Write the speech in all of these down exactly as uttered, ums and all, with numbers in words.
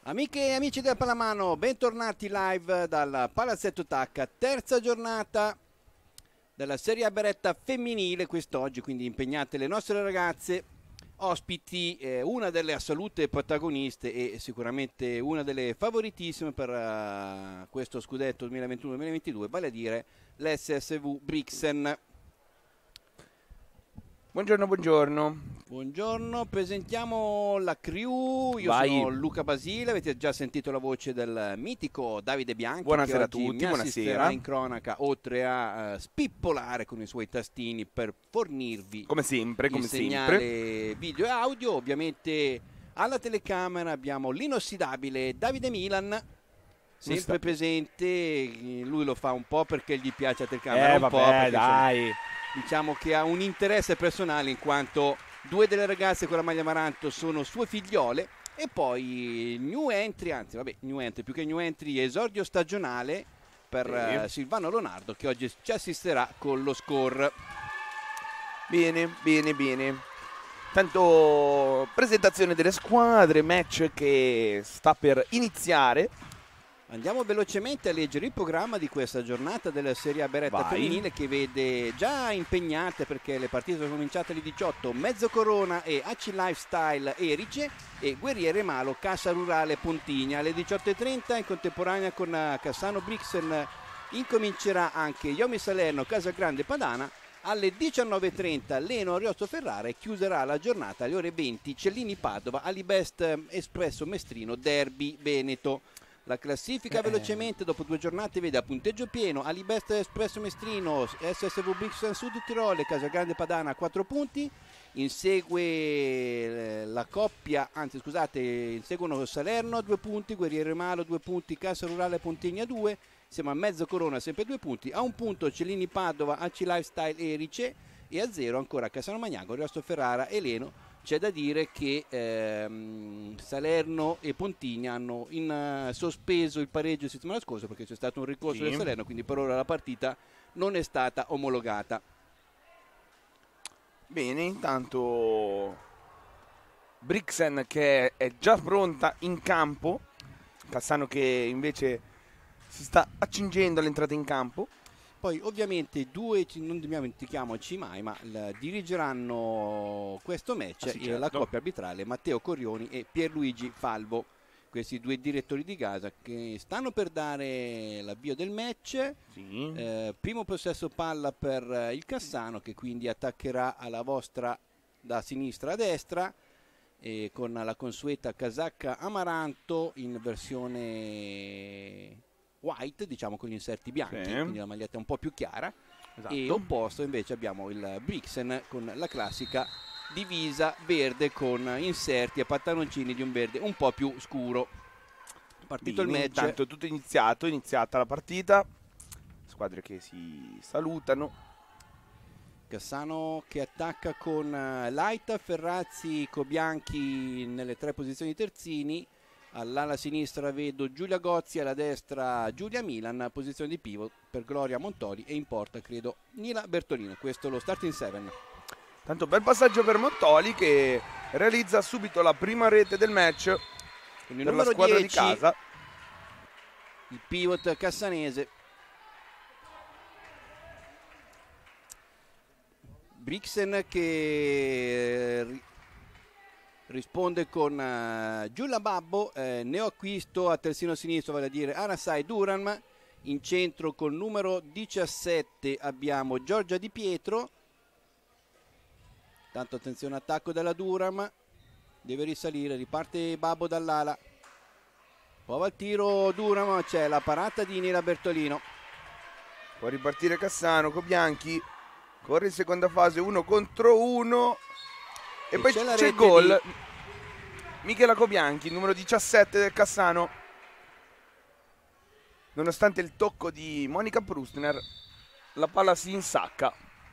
Amiche e amici del Pallamano, bentornati live dal Palazzetto Tacca, terza giornata della Serie A Beretta femminile quest'oggi, quindi impegnate le nostre ragazze, ospiti, eh, una delle assolute protagoniste e sicuramente una delle favoritissime per uh, questo scudetto duemilaventuno duemilaventidue, vale a dire l'S S V Brixen. Buongiorno, buongiorno. Buongiorno, presentiamo la crew. Io Vai. sono Luca Basile, avete già sentito la voce del mitico Davide Bianchi. Buonasera che a oggi tutti, mi assisterà buonasera. in cronaca, oltre a uh, spippolare con i suoi tastini per fornirvi Come sempre, come il segnale sempre. video e audio. Ovviamente alla telecamera abbiamo l'inossidabile Davide Milan, sempre sta- presente. Lui lo fa un po' perché gli piace la telecamera, Eh un po' vabbè, perché insomma, dai. diciamo che ha un interesse personale in quanto due delle ragazze con la maglia amaranto sono sue figliole e poi new entry, anzi vabbè new entry più che new entry, esordio stagionale per Sì. uh, Silvano Lonardo, che oggi ci assisterà con lo score. Bene, bene, bene. Tanto presentazione delle squadre, match che sta per iniziare. Andiamo velocemente a leggere il programma di questa giornata della Serie A Beretta Vai. femminile, che vede già impegnate, perché le partite sono cominciate alle diciotto, Mezzo Corona e A C Lifestyle Erice e Guerriere Malo Cassa Rurale Pontigna. Alle diciotto e trenta in contemporanea con Cassano Brixen incomincerà anche Iomi Salerno Casa Grande Padana. Alle diciannove e trenta Leno Ariosto Ferrara e chiuderà la giornata alle ore venti Cellini Padova Alibest Espresso Mestrino Derby Veneto. La classifica Eh. velocemente dopo due giornate vede a punteggio pieno Alibest Espresso Mestrino, S S V Brixen Sud Tirolo e Casagrande Padana a quattro punti. Insegue eh, la coppia, anzi scusate, inseguono Salerno a due punti, Guerriere Malo due punti, Cassa Rurale Pontigna due, siamo a Mezzo Corona sempre due punti, a un punto Cellini Padova, A C Lifestyle Erice e a zero ancora Cassano Magnago, Ariosto Ferrara e Leno. C'è da dire che ehm, Salerno e Pontigna hanno in, uh, sospeso il pareggio la settimana scorsa perché c'è stato un ricorso Sì. del Salerno, quindi per ora la partita non è stata omologata. Bene, intanto Brixen che è già pronta in campo. Cassano che invece si sta accingendo all'entrata in campo. Poi ovviamente due, non dimentichiamoci mai, ma l- dirigeranno questo match Ah, sì, eh, certo. la coppia arbitrale Matteo Corrioni e Pierluigi Falvo, questi due direttori di casa che stanno per dare l'avvio del match. Sì. Eh, primo possesso palla per eh, il Cassano, che quindi attaccherà alla vostra da sinistra a destra e con la consueta casacca amaranto in versione white, diciamo con gli inserti bianchi, Sì. quindi la maglietta è un po' più chiara. Esatto. E opposto invece abbiamo il Brixen con la classica divisa verde con inserti e pantaloncini di un verde un po' più scuro. Partito Bene, il match. intanto tutto iniziato, è iniziata la partita. Squadre che si salutano. Cassano che attacca con eh, Laita, Ferrazzi, Cobianchi nelle tre posizioni terzini. All'ala sinistra vedo Giulia Gozzi, alla destra Giulia Milan, posizione di pivot per Gloria Montoli e in porta credo Nila Bertolino. Questo è lo starting seven. Tanto bel passaggio per Montoli che realizza subito la prima rete del match Con il per la numero squadra dieci, di casa. il pivot cassanese. Brixen che ri- risponde con uh, Giulia Babbo, eh, neoacquisto a terzino sinistro, vale a dire Anasai Duran. In centro col numero diciassette abbiamo Giorgia Di Pietro. Tanto attenzione, attacco della Duran, deve risalire, riparte Babbo dall'ala, prova il tiro Duran, ma c'è la parata di Nila Bertolino. Può ripartire Cassano, Cobianchi corre in seconda fase, uno contro uno. E, E poi c'è c'è, la il rete gol. di- Michela Cobianchi, numero diciassette del Cassano. Nonostante il tocco di Monica Prustner, la palla si insacca.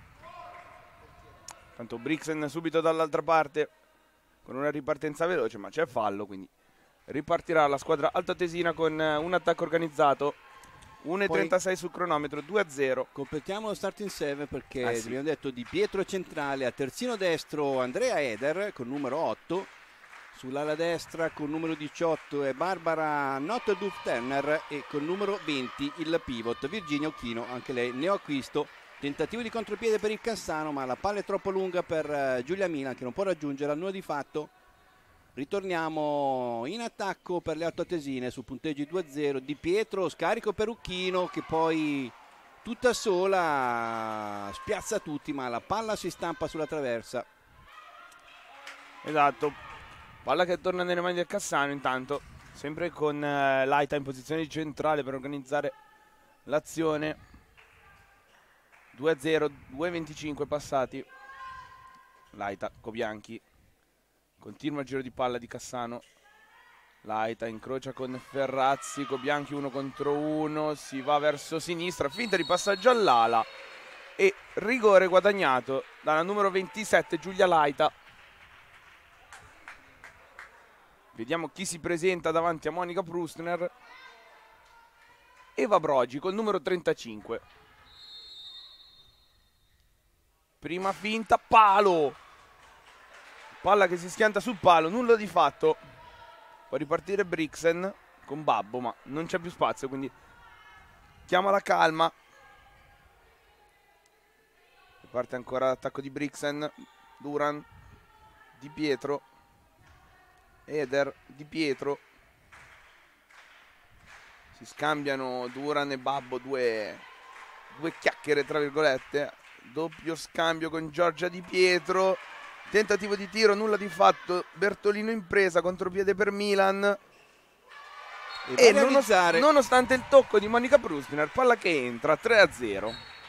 Tanto Brixen subito dall'altra parte con una ripartenza veloce, ma c'è fallo, quindi ripartirà la squadra altoatesina con eh, un attacco organizzato. uno e trentasei sul cronometro, due a zero. Completiamo lo starting seven perché Ah, sì. abbiamo detto Di Pietro centrale, a terzino destro Andrea Eder con numero otto, Sull'ala destra con numero diciotto è Barbara Notteduff Turner e con numero venti il pivot Virginia Occhino, anche lei neoacquisto. Tentativo di contropiede per il Cassano, ma la palla è troppo lunga per Giulia Milan che non può raggiungere al nulla di fatto. Ritorniamo in attacco per le altoatesine su punteggi due a zero. Di Pietro, scarico per Occhino che poi tutta sola spiazza tutti, ma la palla si stampa sulla traversa. Esatto, palla che torna nelle mani del Cassano intanto, sempre con eh, Laita in posizione centrale per organizzare l'azione. due a zero, due e venticinque passati. Laita, Cobianchi, continua il giro di palla di Cassano. Laita incrocia con Ferrazzi, Cobianchi uno contro uno, si va verso sinistra, finta di passaggio all'ala e rigore guadagnato dalla numero ventisette Giulia Laita. Vediamo chi si presenta davanti a Monica Prustner. Eva Brogi col numero trentacinque. Prima finta, palo. Palla che si schianta sul palo, nulla di fatto. Può ripartire Brixen con Babbo, ma non c'è più spazio, quindi chiama la calma. Parte ancora l'attacco di Brixen. Duran, Di Pietro, Eder, Di Pietro. Si scambiano Duran e Babbo, due, due chiacchiere tra virgolette. Doppio scambio con Giorgia Di Pietro. Tentativo di tiro, nulla di fatto. Bertolino in presa, contropiede per Milan. E, e nonost nonostante il tocco di Monica Prustner, palla che entra, tre a zero.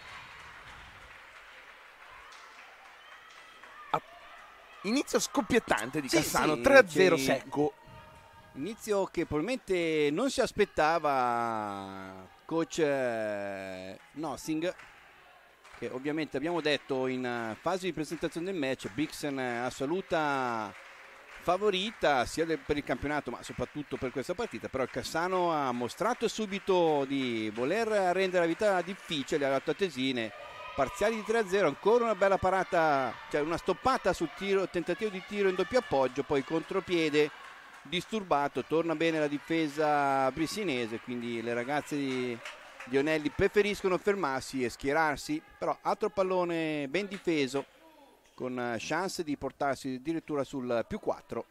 Ah, inizio scoppiettante di sì, Cassano, sì, tre a zero secco. Inizio che probabilmente non si aspettava coach eh, Nossing, che ovviamente abbiamo detto in fase di presentazione del match Brixen assoluta favorita sia del, per il campionato ma soprattutto per questa partita, però il Cassano ha mostrato subito di voler rendere la vita difficile alle altoatesine. Parziali di tre a zero, ancora una bella parata, cioè una stoppata sul tiro, tentativo di tiro in doppio appoggio, poi contropiede disturbato, torna bene la difesa brissinese, quindi le ragazze di Gli Onelli preferiscono fermarsi e schierarsi, però altro pallone ben difeso con chance di portarsi addirittura sul più quattro.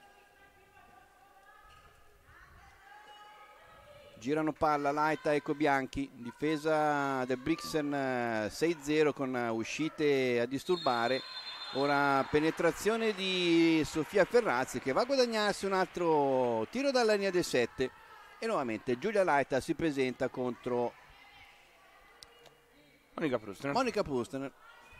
Girano palla Laita e Cobianchi, difesa del Brixen sei a zero con uscite a disturbare. Ora penetrazione di Sofia Ferrazzi che va a guadagnarsi un altro tiro dalla linea dei sette. E nuovamente Giulia Laita si presenta contro Monica Prustner. Monica Prustner.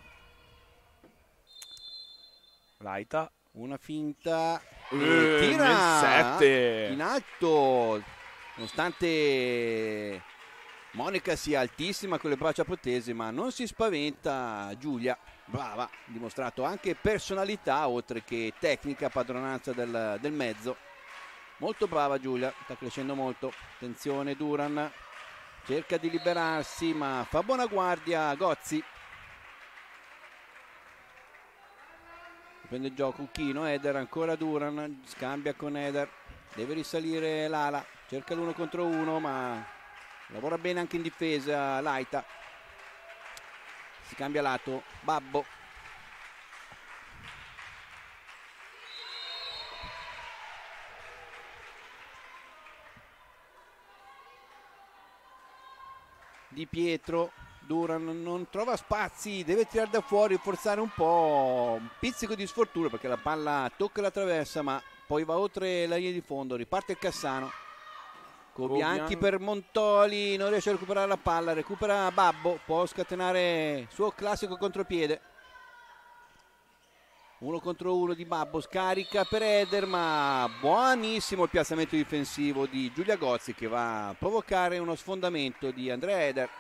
Laita. Una finta. Eh, tira sette. In alto. Nonostante Monica sia altissima con le braccia protese, ma non si spaventa Giulia. Brava. Ha dimostrato anche personalità oltre che tecnica, padronanza del, del mezzo. Molto brava Giulia, sta crescendo molto. Attenzione Duran, cerca di liberarsi ma fa buona guardia Gozzi. Prende il gioco Uchino, Eder, ancora Duran, scambia con Eder, deve risalire l'ala, cerca l'uno contro uno ma lavora bene anche in difesa Laita. Si cambia lato, Babbo. Di Pietro, Duran non trova spazi, deve tirare da fuori, forzare un po', un pizzico di sfortuna perché la palla tocca la traversa ma poi va oltre la linea di fondo, riparte il Cassano. Cobianchi per Montoli, non riesce a recuperare la palla, recupera Babbo, può scatenare il suo classico contropiede. Uno contro uno di Babbo, scarica per Eder ma buonissimo il piazzamento difensivo di Giulia Gozzi che va a provocare uno sfondamento di Andrea Eder.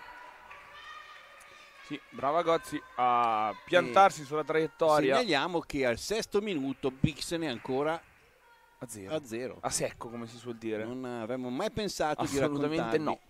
Sì, brava Gozzi a piantarsi e sulla traiettoria. Segnaliamo che al sesto minuto Brixen è ancora a zero. a zero, a secco come si suol dire. Non avremmo mai pensato di raccontarvi. Assolutamente no.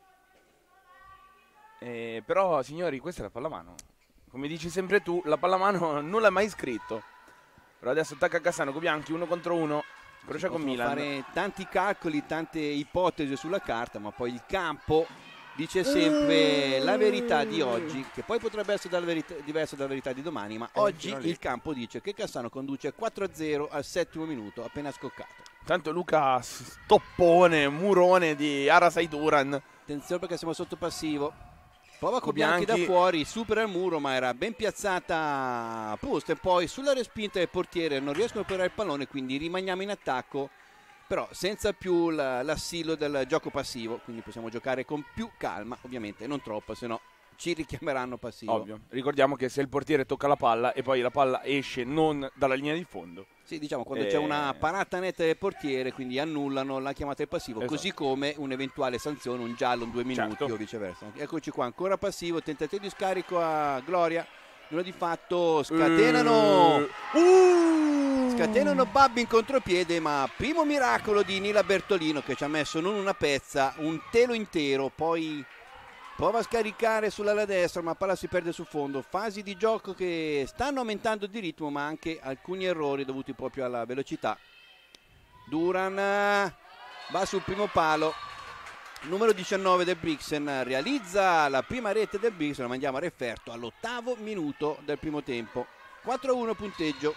Eh, però signori, questa è la pallamano. Come dici sempre tu, la pallamano non l'ha mai scritto. Però adesso attacca Cassano, Cobianchi uno contro uno, crocia con Milan. Fare tanti calcoli, tante ipotesi sulla carta, ma poi il campo dice sempre la verità di oggi, che poi potrebbe essere dalla verità, diversa dalla verità di domani, ma Eh, oggi fino a lì. il campo dice che Cassano conduce quattro a zero al settimo minuto, appena scoccato. Tanto Luca stoppone, murone di Arasai Duran. Attenzione perché siamo sotto passivo. Prova Cobianchi. Cobianchi da fuori, supera il muro, ma era ben piazzata Pust, e poi sulla respinta del portiere non riescono a operare il pallone, quindi rimaniamo in attacco, però senza più la- l'assillo del gioco passivo, quindi possiamo giocare con più calma, ovviamente non troppo, se no ci richiameranno passivo. Ovvio. Ricordiamo che se il portiere tocca la palla e poi la palla esce non dalla linea di fondo. Sì, diciamo quando Eh. c'è una parata netta del portiere, quindi annullano la chiamata del passivo, Esatto. così come un'eventuale sanzione, un giallo in due minuti Certo. o viceversa. Eccoci qua, ancora passivo, tentativo di scarico a Gloria, loro di fatto scatenano, Uh. scatenano Babbi in contropiede, ma primo miracolo di Nila Bertolino che ci ha messo non una pezza, un telo intero, poi prova a scaricare sull'ala destra, ma palla si perde sul fondo. Fasi di gioco che stanno aumentando di ritmo, ma anche alcuni errori dovuti proprio alla velocità. Duran eh, va sul primo palo. Numero diciannove del Brixen realizza la prima rete del Brixen, la mandiamo a referto all'ottavo minuto del primo tempo. quattro a uno punteggio.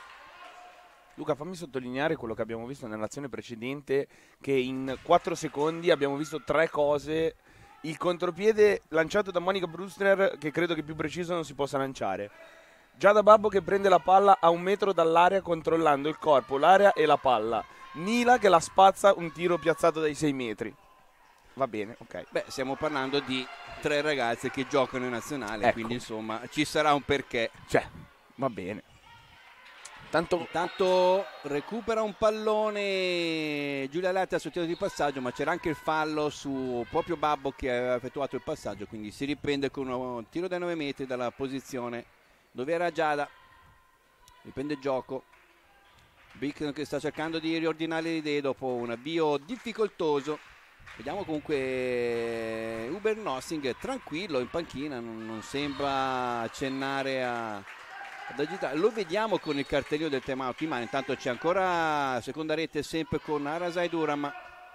Luca, fammi sottolineare quello che abbiamo visto nell'azione precedente, che in quattro secondi abbiamo visto tre cose. Il contropiede lanciato da Monica Brustner, che credo che più preciso non si possa lanciare. Giada Babbo che prende la palla a un metro dall'area controllando il corpo, l'area e la palla. Nila che la spazza un tiro piazzato dai sei metri. Va bene, ok. Beh, stiamo parlando di tre ragazze che giocano in nazionale, Ecco. quindi insomma ci sarà un perché. Cioè, va bene. Tanto Intanto recupera un pallone Giulia Latta sul tiro di passaggio, ma c'era anche il fallo su proprio Babbo che aveva effettuato il passaggio, quindi si riprende con un tiro dai nove metri dalla posizione dove era Giada. Riprende il gioco. Brick che sta cercando di riordinare le idee dopo un avvio difficoltoso. Vediamo comunque Uber Nossing tranquillo in panchina, non, non sembra accennare a, ad agitare. Lo vediamo con il cartellino del time out in mano. Intanto c'è ancora seconda rete sempre con Arasai Duram.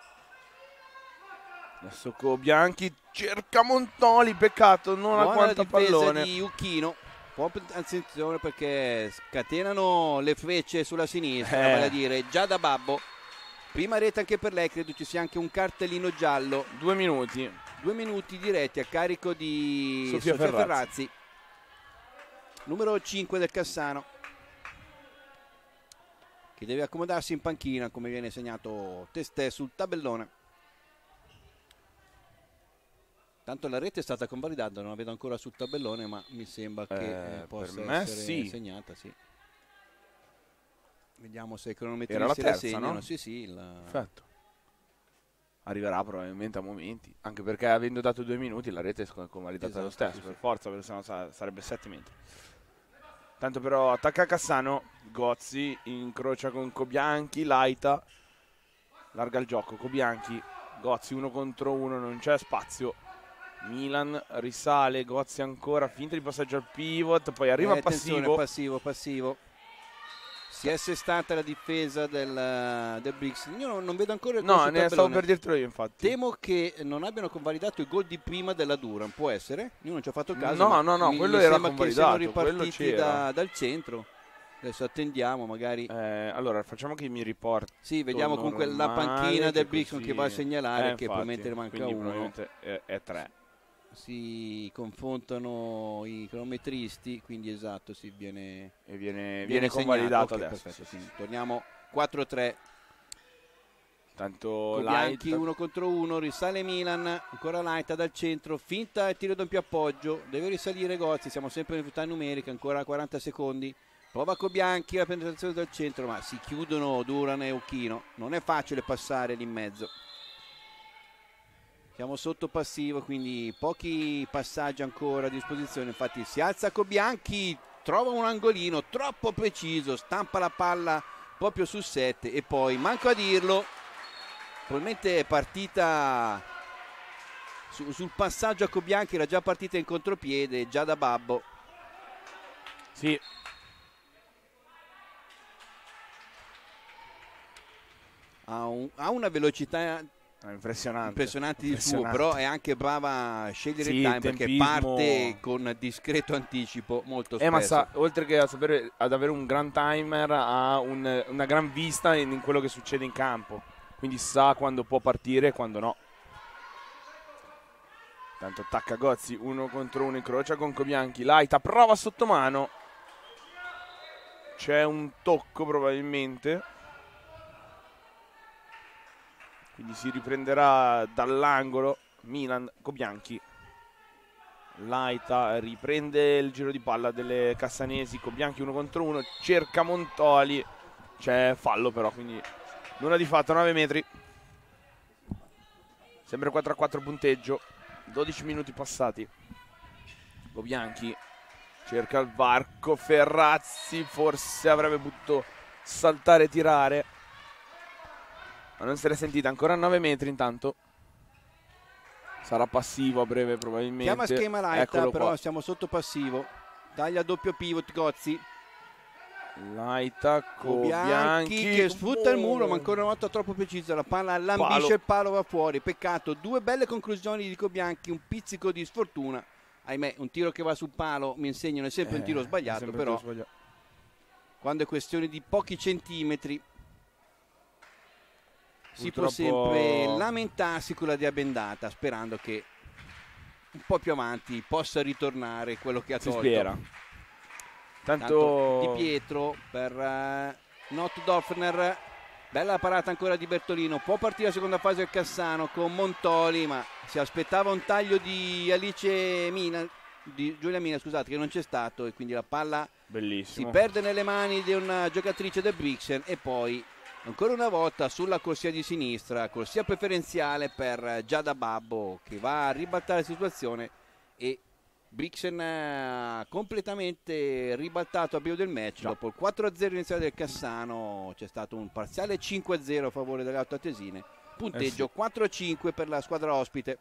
adesso Cobianchi cerca Montoli, peccato, non ha Buona quanto difesa pallone. di Uchino. Proprio attenzione perché scatenano le frecce sulla sinistra, Eh. vale a dire già da Babbo. Prima rete anche per lei, credo ci sia anche un cartellino giallo. Due minuti. Due minuti diretti a carico di Sofia Sofia, Ferrazzi. Ferrazzi. Numero cinque del Cassano, che deve accomodarsi in panchina come viene segnato testè sul tabellone. Tanto la rete è stata convalidata, non la vedo ancora sul tabellone, ma mi sembra che Eh, eh, possa per me essere sì. segnata, sì. Vediamo se i Era la cronometristi la terza, segnano. no? Sì, sì, la- Perfetto. Arriverà probabilmente a momenti, anche perché avendo dato due minuti la rete è sc- convalidata Esatto, lo stesso, sì, per sì. forza, perché sennò sa- sarebbe sette metri. Tanto però attacca Cassano, Gozzi incrocia con Cobianchi, Laita, larga il gioco, Cobianchi, Gozzi uno contro uno, non c'è spazio. Milan risale, Gozzi ancora, finta di passaggio al pivot, poi arriva Eh, attenzione, passivo. passivo, passivo. Si è assestata la difesa del, del Brix. Io non, non vedo ancora il gol No, sul ne stavo tabellone. per dirtelo io infatti. Temo che non abbiano convalidato il gol di prima della Duran, può essere? Io non ci ho fatto caso. No, ma no, no, mi, quello mi era sembra che siano convalidato, quello ripartiti c'era. da- dal centro. Adesso attendiamo, magari. Eh, allora facciamo che mi riporti. Sì, vediamo comunque la panchina del Brixton che va a segnalare Eh, che infatti, probabilmente ne manca quindi uno. probabilmente è, è tre. Si confrontano i cronometristi, quindi esatto, si viene, E viene, viene, viene convalidato segnato. Ok, adesso. perfetto, quindi torniamo quattro a tre. Tanto Bianchi Light. uno contro uno, risale Milan, ancora Laita dal centro, finta e tiro doppio appoggio, deve risalire Gozzi, siamo sempre in vita numerica, ancora quaranta secondi, prova Cobianchi la penetrazione dal centro, ma si chiudono Duran e Uchino, non è facile passare lì in mezzo. Siamo sotto passivo, quindi pochi passaggi ancora a disposizione, infatti si alza Cobianchi, trova un angolino troppo preciso, stampa la palla proprio sul sette e poi, manco a dirlo, probabilmente è partita su, sul passaggio a Cobianchi, era già partita in contropiede, già da Babbo. Sì. ha, un, ha una velocità impressionante, impressionante di impressionante. suo, però è anche brava a scegliere sì, il time, tempismo... perché parte con discreto anticipo molto spesso. Eh, ma sa, oltre che a sapere, ad avere un gran timer, ha un, una gran vista in, in quello che succede in campo, quindi sa quando può partire e quando no. Tanto attacca Gozzi, uno contro uno, incrocia con Cobianchi, Laita prova sotto mano, c'è un tocco probabilmente, quindi si riprenderà dall'angolo Milan. Cobianchi, Laita riprende il giro di palla delle cassanesi, Cobianchi uno contro uno, cerca Montoli, c'è fallo però, quindi nulla di fatto, nove metri, sempre quattro a quattro punteggio, dodici minuti passati. Cobianchi cerca il varco, Ferrazzi forse avrebbe potuto saltare e tirare, ma non se l'è sentita, ancora a nove metri. Intanto sarà passivo a breve probabilmente. Chiama schema Laita, Eccolo però qua. siamo sotto passivo. Taglia a doppio pivot Gozzi. Laita, Cobianchi Cobianchi che sfrutta il muro, ma ancora una volta troppo precisa. La palla lambisce Palo. il palo, va fuori. Peccato, due belle conclusioni di Cobianchi, un pizzico di sfortuna. Ahimè, un tiro che va sul palo mi insegnano è sempre Eh, un tiro è sbagliato, sempre però un tiro sbagliato. quando è questione di pochi centimetri si può Purtroppo- sempre lamentarsi con la diabendata, sperando che un po' più avanti possa ritornare quello che ha Si tolto. spera. Tanto Tanto Di Pietro per uh, Not Doffner, bella parata ancora di Bertolino, può partire la seconda fase del Cassano con Montoli, ma si aspettava un taglio di Alice Mina, di Giulia Mina, scusate, che non c'è stato, e quindi la palla si bellissimo. perde nelle mani di una giocatrice del Brixen. E poi ancora una volta sulla corsia di sinistra, corsia preferenziale per Giada Babbo, che va a ribaltare la situazione, e Brixen ha completamente ribaltato a brio del match. Già. Dopo il quattro a zero iniziale del Cassano c'è stato un parziale cinque a zero a favore delle altoatesine, punteggio Eh sì. quattro a cinque per la squadra ospite.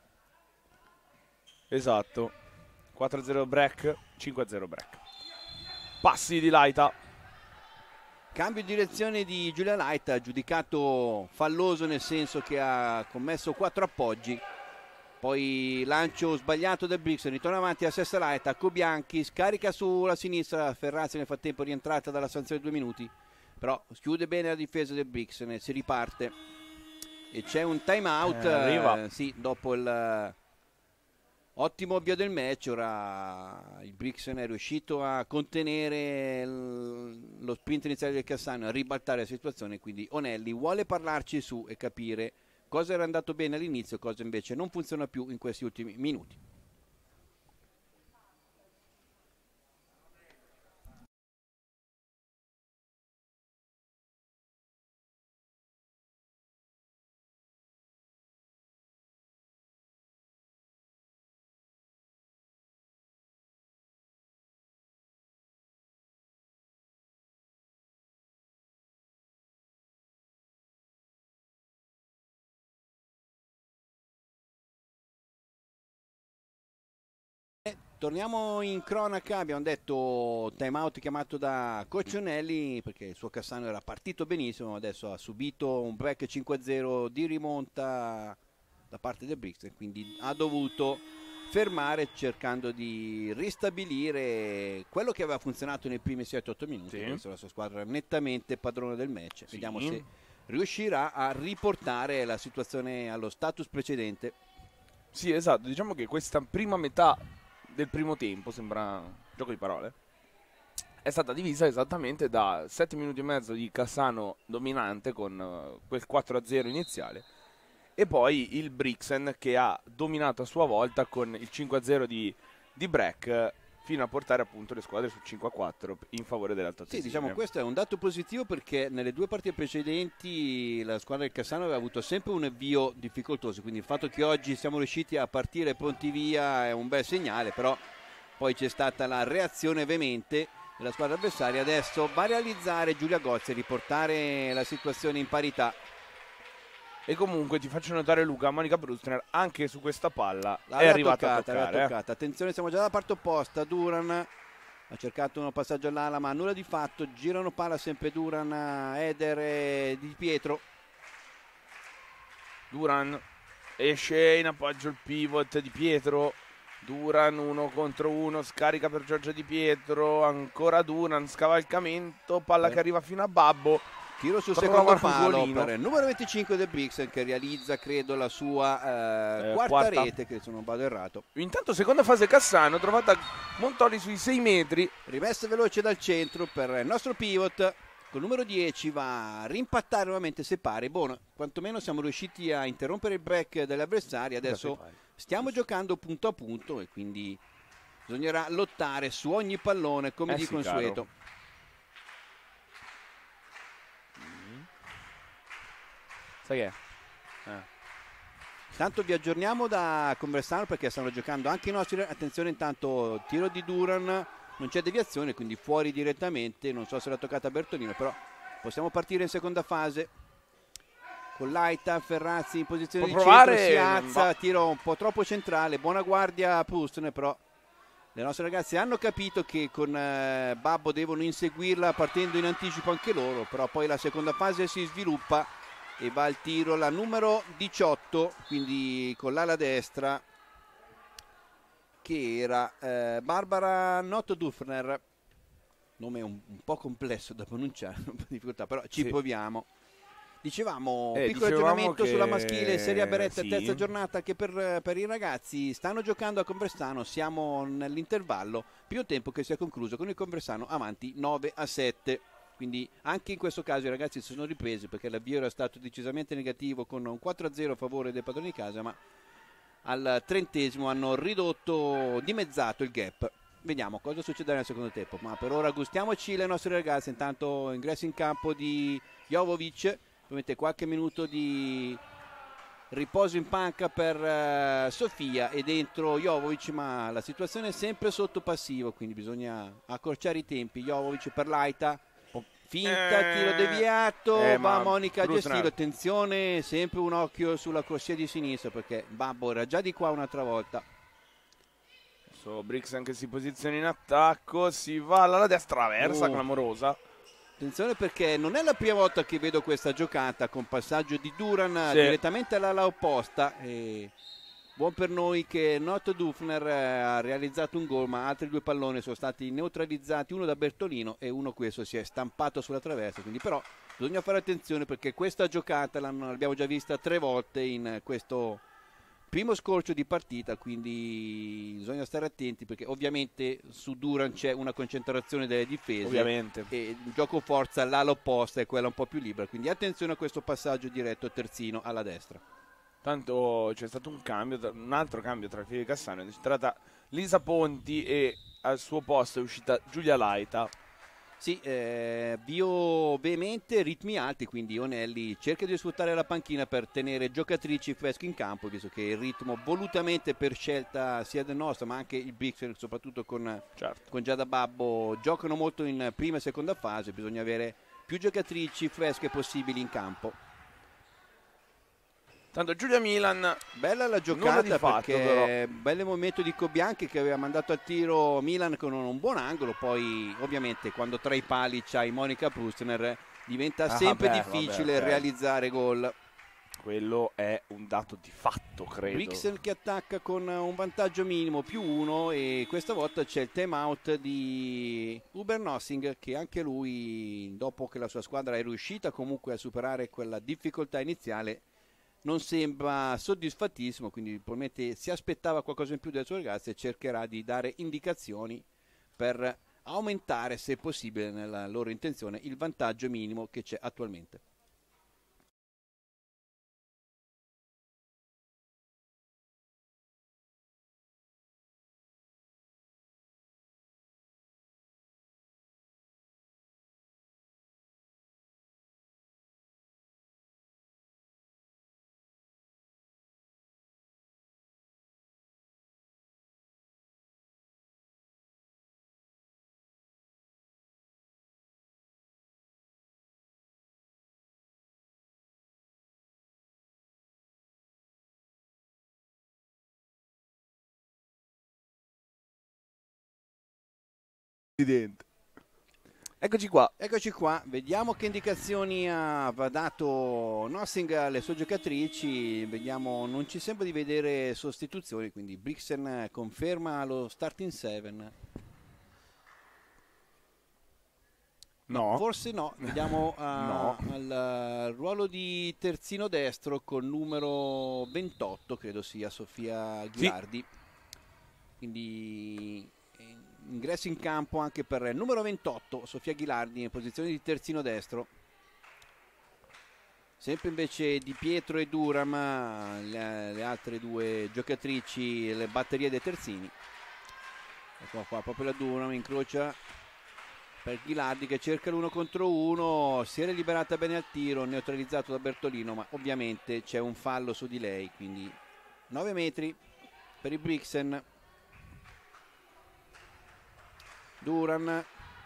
Esatto. quattro a zero break, cinque a zero break. Passi di Laita. Cambio di direzione di Giulia Laita, giudicato falloso nel senso che ha commesso quattro appoggi. Poi lancio sbagliato del Brixen, ritorna avanti la stessa Laita, Cobianchi scarica sulla sinistra, Ferrazzi nel frattempo rientrata dalla sanzione di due minuti, però chiude bene la difesa del Brixen e si riparte. E c'è un time out, Eh, arriva. eh, sì, dopo il eh, ottimo avvio del match. Ora il Brixen è riuscito a contenere il- lo sprint iniziale del Cassano, a ribaltare la situazione, quindi Onelli vuole parlarci su e capire cosa era andato bene all'inizio, cosa invece non funziona più in questi ultimi minuti. Torniamo in cronaca, abbiamo detto time out chiamato da Coccionelli perché il suo Cassano era partito benissimo, adesso ha subito un break cinque a zero di rimonta da parte del Brixen, quindi ha dovuto fermare cercando di ristabilire quello che aveva funzionato nei primi sette otto minuti. Sì. Questa è la sua squadra nettamente padrona del match. Sì. Vediamo se riuscirà a riportare la situazione allo status precedente. Sì, esatto, diciamo che questa prima metà del primo tempo, sembra un gioco di parole, è stata divisa esattamente da sette minuti e mezzo di Cassano dominante con uh, quel quattro a zero iniziale, e poi il Brixen che ha dominato a sua volta con il cinque a zero di, di break, fino a portare appunto le squadre su cinque a quattro in favore dell'altoatesine. Sì, diciamo questo è un dato positivo, perché nelle due partite precedenti la squadra del Cassano aveva avuto sempre un avvio difficoltoso, quindi il fatto che oggi siamo riusciti a partire pronti via è un bel segnale, però poi c'è stata la reazione veemente della squadra avversaria. Adesso va a realizzare Giulia Gozzi e riportare la situazione in parità. E comunque ti faccio notare, Luca, Monica Brustner anche su questa palla è L'aveva arrivata toccata, a toccare. l'aveva eh. toccata. Attenzione, siamo già dalla parte opposta. Duran ha cercato un passaggio all'ala, ma nulla di fatto. Girano palla sempre Duran, Eder e Di Pietro. Duran esce in appoggio il pivot di Pietro. Duran uno contro uno, scarica per Giorgio Di Pietro, ancora Duran, scavalcamento, palla Beh. che arriva fino a Babbo. Tiro sul Prova secondo un palo angolino. per il numero venticinque del Brixen, che realizza credo la sua eh, Eh, quarta, quarta. rete, che se non vado errato. Intanto seconda fase Cassano, trovata Montoli sui sei metri. Rimessa veloce dal centro per il nostro pivot. Col numero dieci va a rimpattare nuovamente se pare. Buono, quantomeno siamo riusciti a interrompere il break degli avversari. Adesso stiamo giocando punto a punto e quindi bisognerà lottare su ogni pallone come Eh di sì, consueto. caro. Sai che è? Eh. Tanto vi aggiorniamo da Conversano perché stanno giocando anche i nostri. Attenzione, intanto tiro di Duran, non c'è deviazione, quindi fuori direttamente. Non so se l'ha toccata Bertolino, però possiamo partire in seconda fase con Laita, Ferrazzi in posizione Può di provare, centro, si non alza, va. tiro un po' troppo centrale, buona guardia a Pustone, però le nostre ragazze hanno capito che con eh, Babbo devono inseguirla partendo in anticipo anche loro, però poi la seconda fase si sviluppa e va al tiro la numero diciotto, quindi con l'ala destra, che era eh, Barbara Notto-Dufner, nome un, un po' complesso da pronunciare, un po' di difficoltà, però ci Sì. proviamo. Dicevamo, Eh, piccolo dicevamo aggiornamento che- sulla maschile Serie A Beretta, sì. terza giornata che per, per i ragazzi stanno giocando a Conversano, siamo nell'intervallo, primo tempo che si è concluso con il Conversano avanti nove a sette. Quindi anche in questo caso i ragazzi si sono ripresi perché l'avvio era stato decisamente negativo con un quattro a zero a favore dei padroni di casa, ma al trentesimo hanno ridotto, dimezzato il gap. Vediamo cosa succederà nel secondo tempo, ma per ora gustiamoci le nostre ragazze. Intanto ingresso in campo di Jovovic, ovviamente qualche minuto di riposo in panca per uh, Sofia e dentro Jovovic, ma la situazione è sempre sotto passivo, quindi bisogna accorciare i tempi. Jovovic per Laita, finta, Eh, tiro deviato, eh, va ma Monica a Brusner- gestirlo, attenzione, sempre un occhio sulla corsia di sinistra perché Babbo era già di qua un'altra volta. Adesso Brixen che si posiziona in attacco, si va alla destra, traversa Oh. clamorosa. Attenzione perché non è la prima volta che vedo questa giocata con passaggio di Duran Sì. direttamente all'ala opposta e buon per noi che Notto Dufner ha realizzato un gol, ma altri due palloni sono stati neutralizzati, uno da Bertolino e uno questo si è stampato sulla traversa, quindi però bisogna fare attenzione perché questa giocata l'abbiamo già vista tre volte in questo primo scorcio di partita, quindi bisogna stare attenti perché ovviamente su Duran c'è una concentrazione delle difese, Ovviamente. e il gioco forza l'ala opposta è quella un po' più libera, quindi attenzione a questo passaggio diretto terzino alla destra. Tanto c'è stato un cambio, un altro cambio tra Fili e Cassano, è entrata Lisa Ponti e al suo posto è uscita Giulia Laita. Sì, eh, bio veemente, ritmi alti, quindi Onelli cerca di sfruttare la panchina per tenere giocatrici fresche in campo, visto che il ritmo volutamente per scelta sia del nostro, ma anche il Brixen, soprattutto con, Certo. con Giada Babbo, giocano molto in prima e seconda fase, bisogna avere più giocatrici fresche possibili in campo. Tanto Giulia Milan, Bella la nulla giocata di fatto, perché però. bel momento di Cobianchi che aveva mandato al tiro Milan con un buon angolo, poi ovviamente quando tra i pali c'hai Monica Prustner diventa Ah, sempre vabbè, difficile vabbè, ok. realizzare gol. Quello è un dato di fatto, credo. Brixen che attacca con un vantaggio minimo più uno e questa volta c'è il time out di Uber Nossing che anche lui, dopo che la sua squadra è riuscita comunque a superare quella difficoltà iniziale, non sembra soddisfattissimo, quindi probabilmente si aspettava qualcosa in più dalle sue ragazze e cercherà di dare indicazioni per aumentare, se possibile, nella loro intenzione, il vantaggio minimo che c'è attualmente. Presidente. Eccoci qua. Eccoci qua, vediamo che indicazioni ha dato Nossing alle sue giocatrici. Vediamo, non ci sembra di vedere sostituzioni, quindi Brixen conferma lo starting seven. No. Forse no, vediamo uh, No. al uh, ruolo di terzino destro col numero ventotto, credo sia Sofia Ghilardi. Sì. Quindi ingresso in campo anche per il numero ventotto, Sofia Ghilardi in posizione di terzino destro. Sempre invece Di Pietro e Duram, le, le altre due giocatrici, le batterie dei terzini. Ecco qua, proprio la Duram incrocia per Ghilardi che cerca l'uno contro uno, si era liberata bene al tiro, neutralizzato da Bertolino, ma ovviamente c'è un fallo su di lei, quindi nove metri per i Brixen. Duran,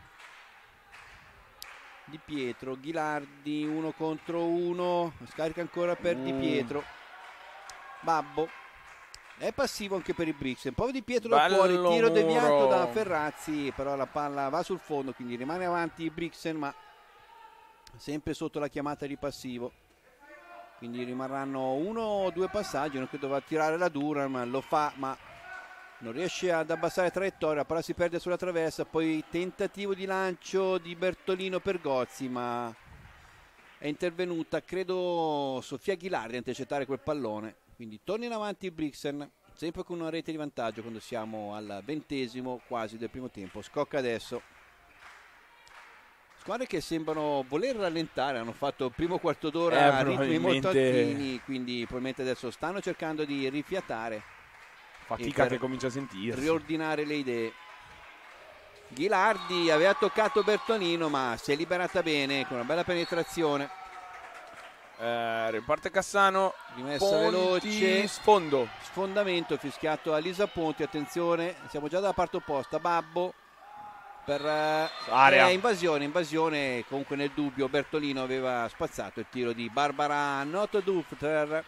Di Pietro, Ghilardi, uno contro uno, scarica ancora per mm. Di Pietro, Babbo, è passivo anche per i Brixen, poi Di Pietro da fuori, tiro muro. Deviato da Ferrazzi, però la palla va sul fondo, quindi rimane avanti i Brixen, ma sempre sotto la chiamata di passivo, quindi rimarranno uno o due passaggi. Non credo va a tirare la Duran, lo fa ma non riesce ad abbassare traiettoria, la palla si perde sulla traversa, poi tentativo di lancio di Bertolino per Gozzi, ma è intervenuta credo Sofia Ghilardi a intercettare quel pallone, quindi torna in avanti il Brixen, sempre con una rete di vantaggio quando siamo al ventesimo quasi del primo tempo. Scocca adesso, squadre che sembrano voler rallentare, hanno fatto il primo quarto d'ora eh, a ritmi molto alti, quindi probabilmente adesso stanno cercando di rifiatare, fatica che comincia a sentirsi, riordinare le idee. Ghilardi aveva toccato Bertolino ma si è liberata bene con una bella penetrazione. Eh, riparte Cassano, rimessa Ponti, veloce, sfondo, sfondamento fischiato a Lisa Ponti. Attenzione, siamo già dalla parte opposta. Babbo per area. Eh, invasione, invasione. Comunque nel dubbio Bertolino aveva spazzato il tiro di Barbara Notodufter,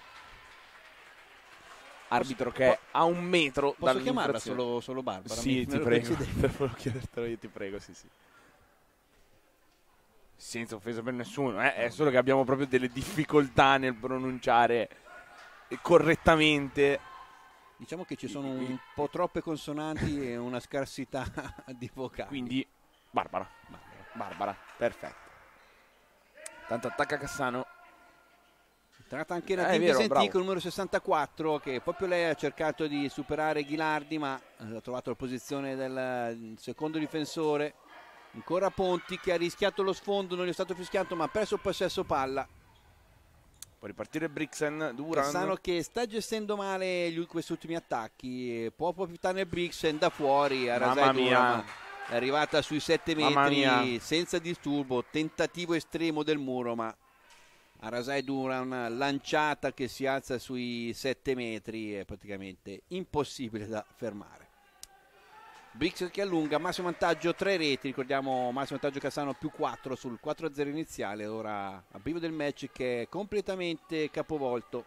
arbitro che è a un metro. Posso chiamarla solo, solo Barbara? Sì, ti prego. Volevo chiedertelo io, ti prego, sì, sì. Senza offesa per nessuno, eh? È solo che abbiamo proprio delle difficoltà nel pronunciare correttamente. Diciamo che ci sono un po' troppe consonanti e una scarsità di vocali. Quindi Barbara, Barbara, Barbara, perfetto. Tanto attacca Cassano. Tratta anche Nadine eh, Visentì con il numero sessantaquattro, che proprio lei ha cercato di superare Ghilardi ma ha trovato la posizione del secondo difensore. Ancora Ponti che ha rischiato lo sfondo, non gli è stato fischiato ma ha perso il possesso palla. Può ripartire Brixen, Duran. Cassano che sta gestendo male gli, questi ultimi attacchi, può approfittare Brixen da fuori. Arasai Duran è arrivata sui sette metri senza disturbo, tentativo estremo del muro ma Arasai Duran lanciata che si alza sui sette metri, è praticamente impossibile da fermare. Brixen che allunga, massimo vantaggio tre reti, ricordiamo massimo vantaggio Cassano più quattro sul quattro a zero iniziale, ora a brivo del match che è completamente capovolto.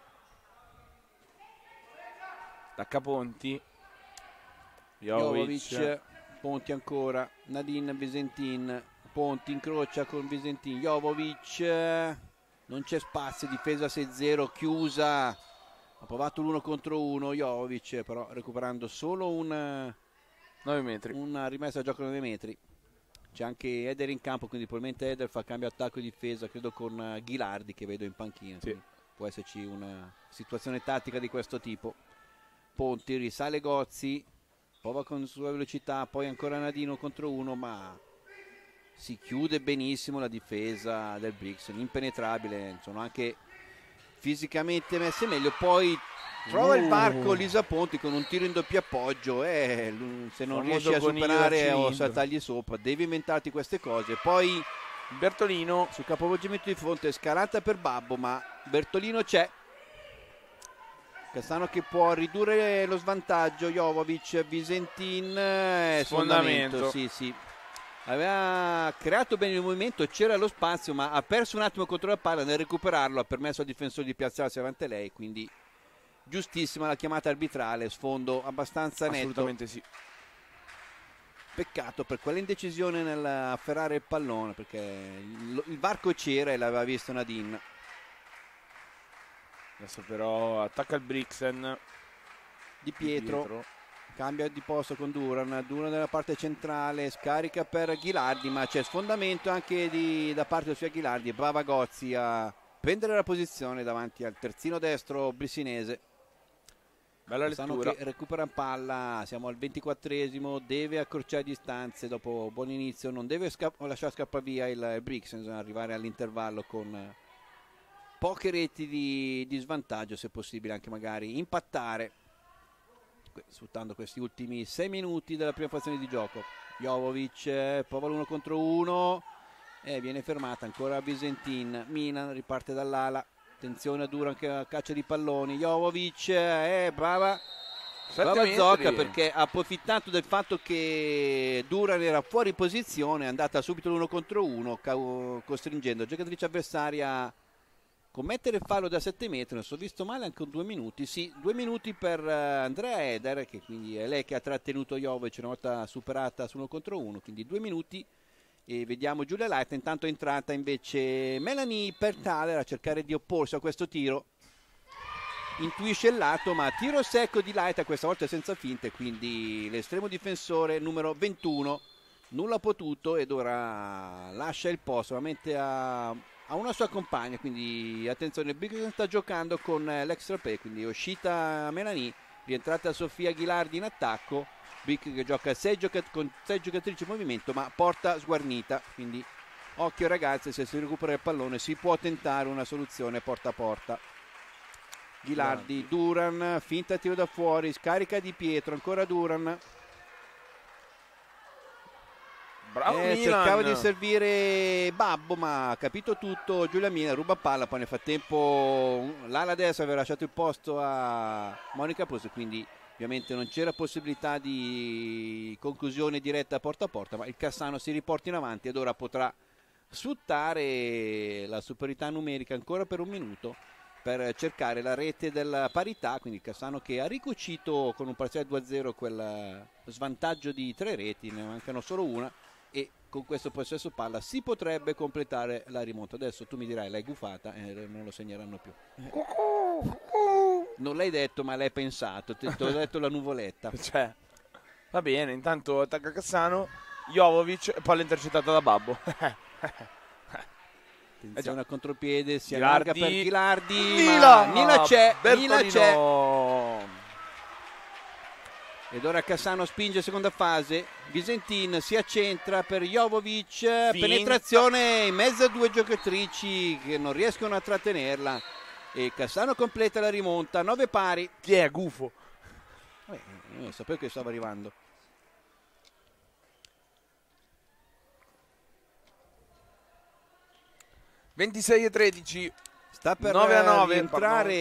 Stacca Ponti, Jovovic, Jovovic, Ponti ancora, Nadine Visentin, Ponti incrocia con Visentin, Jovovic, non c'è spazio, difesa sei zero, chiusa, ha provato l'uno contro uno, Jovovic però recuperando solo un... nove metri. Una rimessa a gioco nove metri. C'è anche Eder in campo, quindi probabilmente Eder fa cambio attacco e difesa, credo con Ghilardi che vedo in panchina. Sì. Può esserci una situazione tattica di questo tipo. Ponti, risale Gozzi, prova con sua velocità, poi ancora Nadino contro uno, ma si chiude benissimo la difesa del Brixen, impenetrabile, sono anche fisicamente messe meglio. Poi trova il varco Lisa Ponti con un tiro in doppio appoggio, eh, se non riesci a superare o saltargli sopra devi inventarti queste cose. Poi Bertolino sul capovolgimento di fronte, scalata per Babbo, ma Bertolino c'è. Cassano che può ridurre lo svantaggio. Jovovic, Visentin, eh, sfondamento, sì sì, aveva creato bene il movimento, c'era lo spazio ma ha perso un attimo contro la palla, nel recuperarlo ha permesso al difensore di piazzarsi davanti a lei, quindi giustissima la chiamata arbitrale, sfondo abbastanza netto. Assolutamente sì. Peccato per quella indecisione nell'afferrare il pallone, perché il, il varco c'era e l'aveva visto Nadine. Adesso però attacca il Brixen. Di Pietro. Di Pietro. Cambia di posto con Duran, Duran nella parte centrale, scarica per Ghilardi, ma c'è sfondamento anche di, da parte del suo Ghilardi. Brava Gozzi a prendere la posizione davanti al terzino destro brissinese. Bella lettura. Che recupera palla, siamo al ventiquattresimo, deve accorciare distanze dopo buon inizio, non deve sca- lasciare scappare via il, il Brixen, bisogna arrivare all'intervallo con poche reti di, di svantaggio, se possibile anche magari impattare, sfruttando questi ultimi sei minuti della prima frazione di gioco. Jovovic eh, prova l'uno contro uno e viene fermata ancora Visentin. Milan riparte dall'ala, attenzione a Duran che a caccia di palloni. Jovovic è eh, brava brava Zocca, perché ha approfittato del fatto che Duran era fuori posizione, è andata subito l'uno contro uno, costringendo la giocatrice avversaria a commettere il fallo da sette metri. Non so, visto male anche due minuti. Sì, due minuti per uh, Andrea Eder, che quindi è lei che ha trattenuto Jovic una volta superata su uno contro uno, quindi due minuti. E vediamo Giulia Light. Intanto è entrata invece Melanie Pertaler a cercare di opporsi a questo tiro. Intuisce il lato, ma tiro secco di Light, questa volta senza finte, quindi l'estremo difensore numero ventuno nulla potuto ed ora lascia il posto ovviamente a, a una sua compagna, quindi attenzione, Brixen sta giocando con l'extra play, quindi è uscita Melanie, rientrata Sofia Ghilardi in attacco. Brick che gioca sei giocat- con sei giocatrici in movimento, ma porta sguarnita, quindi occhio ragazzi, se si recupera il pallone si può tentare una soluzione porta a porta. Ghilardi, Duran, finta tiro da fuori, scarica di Pietro, ancora Duran. Bravo eh, Milan. Cercava di servire Babbo, ma ha capito tutto Giulia Milan, ruba palla, poi nel frattempo l'ala destra aveva lasciato il posto a Monica Pus, quindi ovviamente non c'era possibilità di conclusione diretta porta a porta, ma il Cassano si riporta in avanti ed ora potrà sfruttare la superiorità numerica ancora per un minuto per cercare la rete della parità, quindi il Cassano che ha ricucito con un parziale due a zero quel svantaggio di tre reti, ne mancano solo una e con questo possesso palla si potrebbe completare la rimonta. Adesso tu mi dirai l'hai gufata e eh, non lo segneranno più. Non l'hai detto ma l'hai pensato, ti ho detto la nuvoletta. Cioè, va bene, intanto attacca Cassano, Jovovic, palla intercettata da Babbo. Attenzione a contropiede, si Ghilardi. allarga per Ghilardi, Nila, ma Nila c'è, Bertolino. Nila c'è. Ed ora Cassano spinge seconda fase, Visentin si accentra per Jovovic, Finta. Penetrazione in mezzo a due giocatrici che non riescono a trattenerla e Cassano completa la rimonta, nove pari. Chi è Gufo? Eh, io sapevo che stava arrivando. ventisei e tredici, Sta per nove a nove, entrare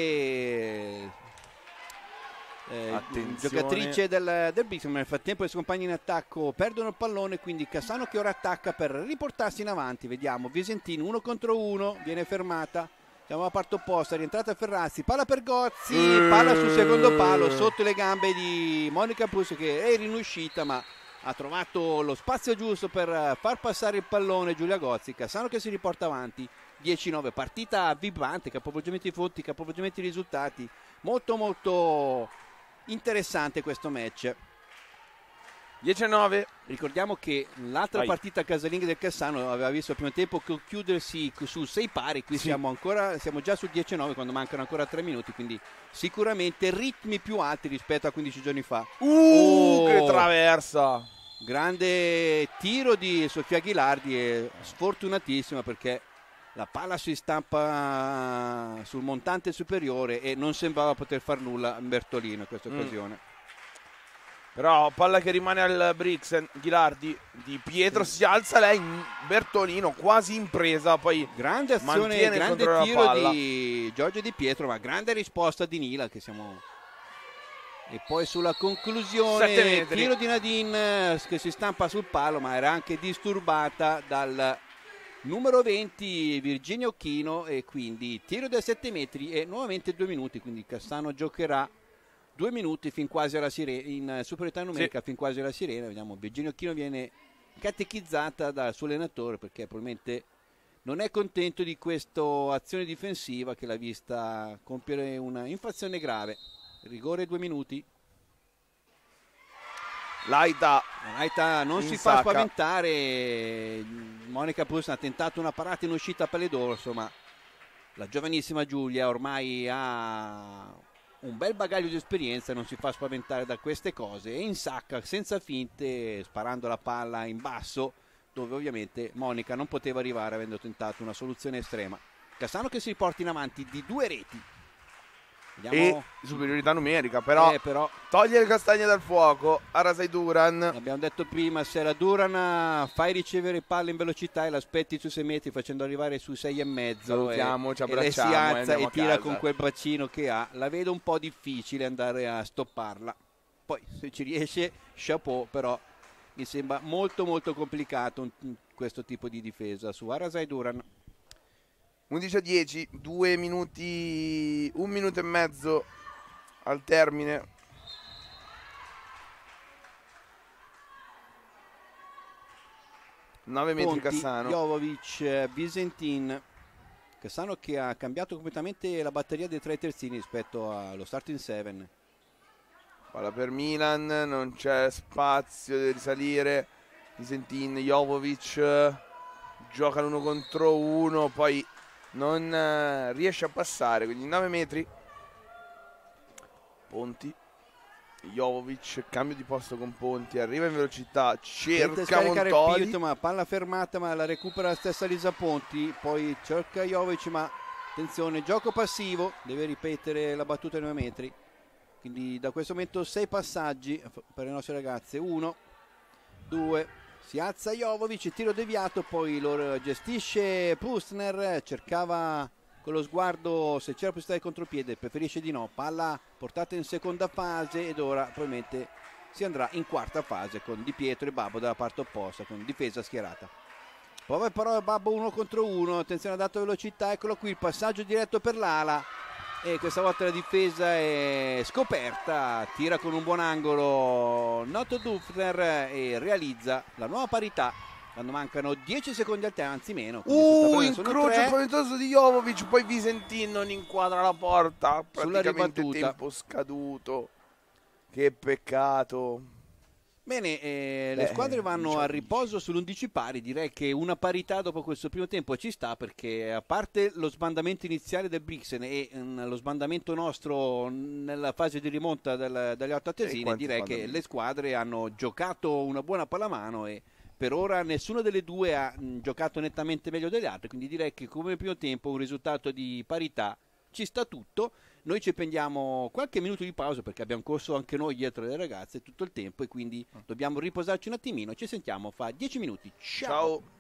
eh, giocatrice del, del Brixen, ma nel frattempo i suoi compagni in attacco perdono il pallone, quindi Cassano che ora attacca per riportarsi in avanti. Vediamo Visentin uno contro uno, viene fermata, siamo alla parte opposta, rientrata Ferrazzi, palla per Gozzi, palla sul secondo palo sotto le gambe di Monica Pus che è in uscita ma ha trovato lo spazio giusto per far passare il pallone Giulia Gozzi. Cassano che si riporta avanti dieci nove, partita vibrante, capovolgimenti di fonti, capovolgimenti di risultati, molto molto interessante questo match. dieci a nove. Ricordiamo che l'altra Vai. partita casalinga del Cassano aveva visto il primo tempo chiudersi su sei pari, qui sì. siamo ancora siamo già su dieci a nove quando mancano ancora tre minuti, quindi sicuramente ritmi più alti rispetto a quindici giorni fa. Uh, oh, che traversa! Grande tiro di Sofia Ghilardi e sfortunatissima perché la palla si stampa sul montante superiore e non sembrava poter far nulla a Bertolino in questa mm. occasione. Però palla che rimane al Brixen, Ghilardi di Pietro, sì. Si alza lei, Bertolino quasi in presa, poi grande azione, grande tiro di Giorgio Di Pietro, ma grande risposta di Nila che siamo... E poi sulla conclusione tiro di Nadine che si stampa sul palo ma era anche disturbata dal numero venti Virginia Occhino e quindi tiro da sette metri e nuovamente due minuti, quindi Cassano giocherà due minuti fin quasi alla sirena, in superiorità numerica sì. fin quasi alla sirena. Vediamo, Virginia Occhino viene catechizzata dal suo allenatore perché probabilmente non è contento di questa azione difensiva che l'ha vista compiere una infrazione grave. Rigore due minuti. Laita, Laita non si fa sacca. spaventare. Monica Pulsen ha tentato una parata in uscita a pelle d'orso, ma la giovanissima Giulia ormai ha un bel bagaglio di esperienza, non si fa spaventare da queste cose e insacca senza finte, sparando la palla in basso, dove ovviamente Monica non poteva arrivare avendo tentato una soluzione estrema. Cassano che si riporta in avanti di due reti. Vediamo... E superiorità numerica, però, eh, però toglie le castagne dal fuoco. Arasai Duran. Abbiamo detto prima, se la Duran fai ricevere palla in velocità e l'aspetti su sei metri facendo arrivare su sei e mezzo, salutiamo, e, ci e lei si alza e, e tira casa. con quel bacino che ha, la vedo un po' difficile andare a stopparla. Poi se ci riesce, chapeau, però mi sembra molto molto complicato questo tipo di difesa su Arasai Duran. undici a dieci, due minuti, un minuto e mezzo al termine. nove metri Cassano. Jovovic, Visentin. Cassano che ha cambiato completamente la batteria dei tre terzini rispetto allo starting seven. Palla per Milan, non c'è spazio di risalire. Visentin, Jovovic giocano uno contro uno, poi non uh, riesce a passare, quindi nove metri. Ponti, Jovovic, cambio di posto con Ponti, arriva in velocità, cerca Montoli, Piut, ma palla fermata, ma la recupera la stessa Lisa Ponti, poi cerca Jovovic, ma attenzione, gioco passivo, deve ripetere la battuta ai nove metri. Quindi da questo momento sei passaggi per le nostre ragazze, uno, due, si alza Jovovic, tiro deviato, poi lo gestisce Pustner, cercava con lo sguardo se c'era possibilità di contropiede, preferisce di no, palla portata in seconda fase ed ora probabilmente si andrà in quarta fase con Di Pietro e Babbo dalla parte opposta, con difesa schierata. Poi però Babbo uno contro uno, attenzione, ha dato velocità, eccolo qui il passaggio diretto per l'ala. E questa volta la difesa è scoperta, tira con un buon angolo Noto Dufner e realizza la nuova parità quando mancano dieci secondi al tempo, anzi meno. Uh, incrocio spaventoso di Jovovic, poi Visentin non inquadra la porta, praticamente tempo scaduto. Che peccato. Bene, eh, le Beh, squadre vanno a riposo sull'undici pari, direi che una parità dopo questo primo tempo ci sta, perché a parte lo sbandamento iniziale del Brixen e mh, lo sbandamento nostro nella fase di rimonta del, dagli altoatesini, direi che le squadre hanno giocato una buona pallamano e per ora nessuna delle due ha mh, giocato nettamente meglio delle altre, quindi direi che come primo tempo un risultato di parità ci sta tutto. Noi ci prendiamo qualche minuto di pausa perché abbiamo corso anche noi dietro le ragazze tutto il tempo e quindi dobbiamo riposarci un attimino. Ci sentiamo fra dieci minuti. Ciao! Ciao.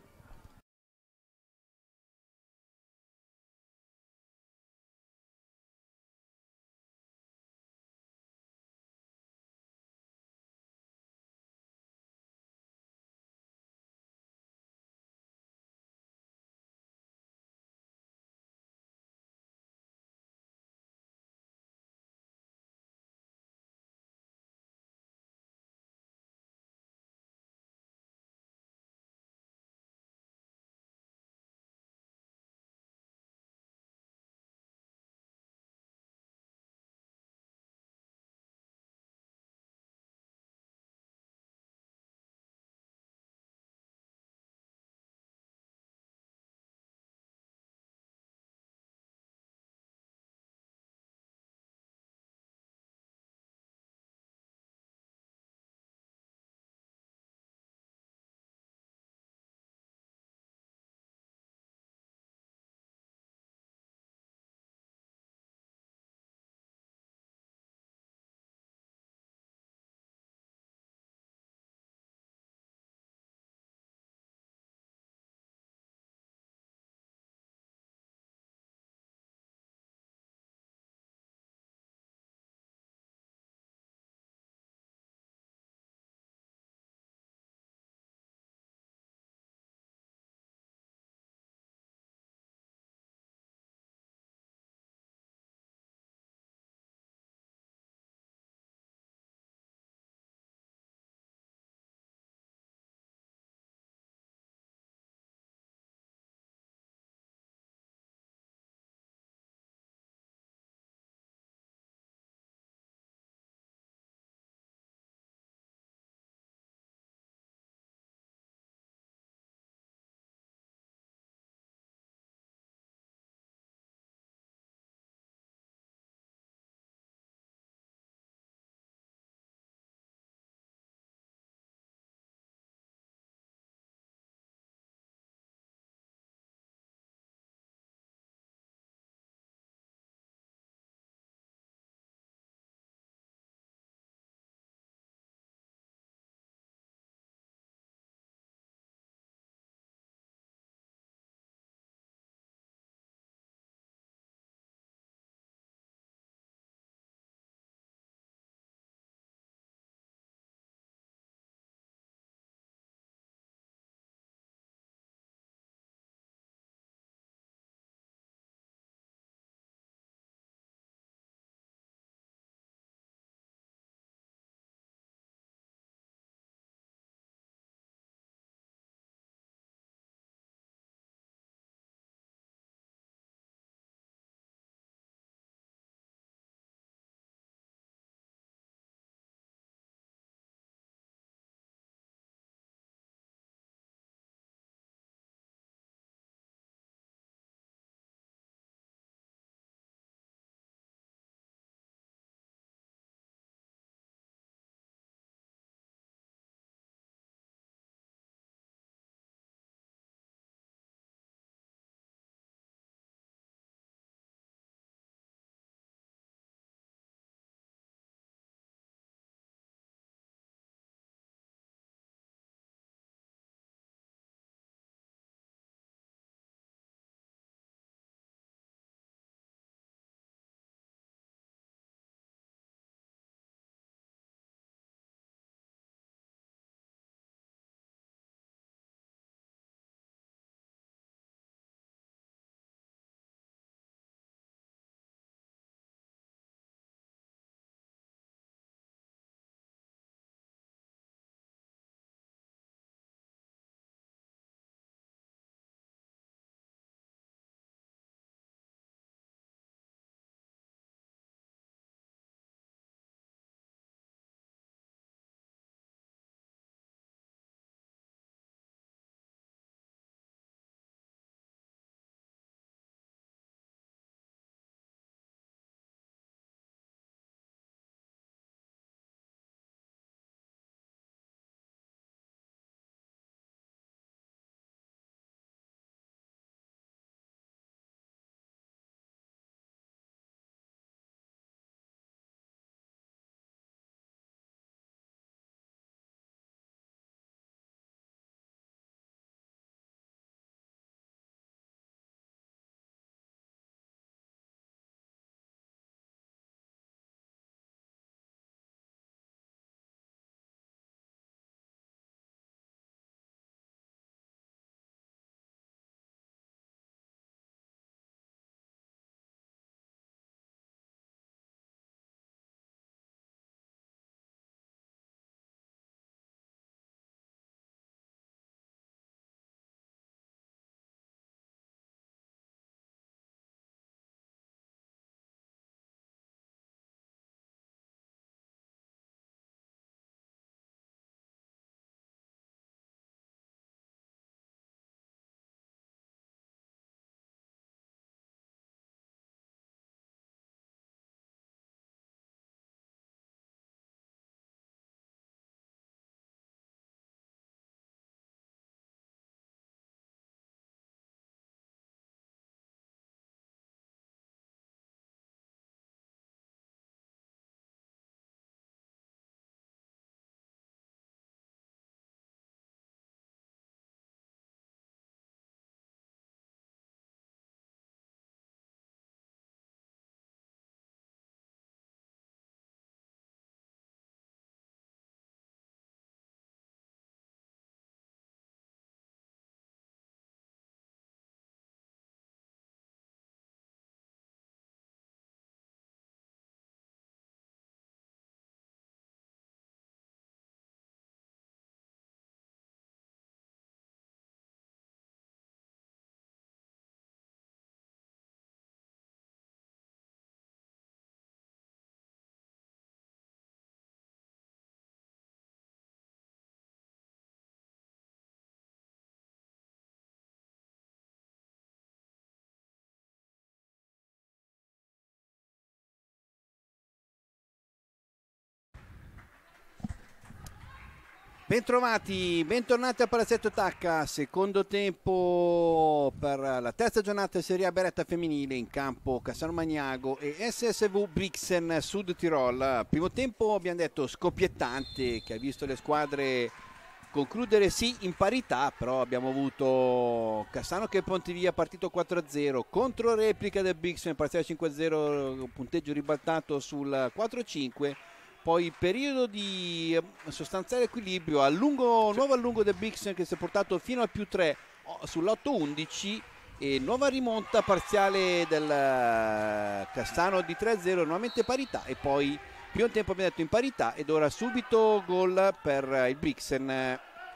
Bentrovati, bentornati al Palazzetto Tacca, secondo tempo per la terza giornata Serie A Beretta femminile, in campo Cassano Magnago e S S V Brixen Sud Tirol. Primo tempo abbiamo detto scoppiettante, che ha visto le squadre concludere sì in parità, però abbiamo avuto Cassano che Pontivia partito quattro a zero, contro replica del Brixen parziale cinque a zero, punteggio ribaltato sul quattro a cinque. Poi periodo di sostanziale equilibrio, allungo, nuovo allungo del Brixen che si è portato fino al più tre sull'otto undici e nuova rimonta parziale del Cassano di tre a zero, nuovamente parità e poi più un tempo abbiamo detto in parità ed ora subito gol per il Brixen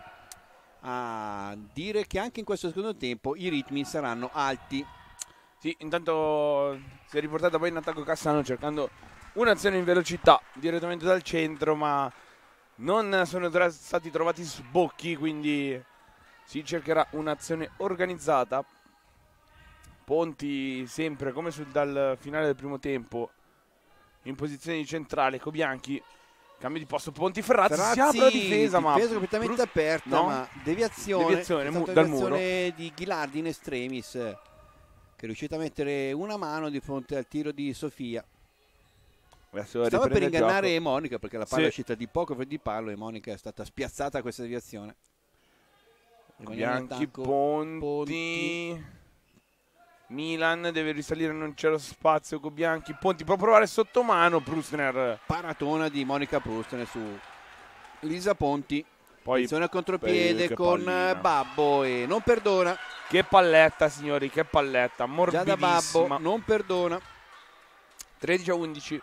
a dire che anche in questo secondo tempo i ritmi saranno alti. Sì, intanto si è riportata poi in attacco Cassano cercando un'azione in velocità direttamente dal centro, ma non sono tra- stati trovati sbocchi, quindi si cercherà un'azione organizzata. Ponti sempre come sul, dal finale del primo tempo in posizione di centrale, Cobianchi, cambio di posto, Ponti Ferrazzi, Ferrazzi si apre la difesa, ma difesa completamente Brus- aperta, no? ma deviazione, Deviazione, mu- deviazione dal muro. di Ghilardi in extremis, che è riuscito a mettere una mano di fronte al tiro di Sofia. Adesso Stava per riprende il ingannare gioco. Monica perché la palla Sì. è uscita di poco per di palo e Monica è stata spiazzata a questa deviazione. Rimaniamo in Bianchi, attacco, Ponti. Ponti. Milan deve risalire, non c'è lo spazio con Bianchi. Ponti può provare sotto mano. Brusner Paratona di Monica Prustner su Lisa Ponti. poi Attenzione al contropiede che con pallina. Babbo e non perdona. Che palletta, signori, che palletta, Già da Babbo morbidissima. non perdona. tredici a undici.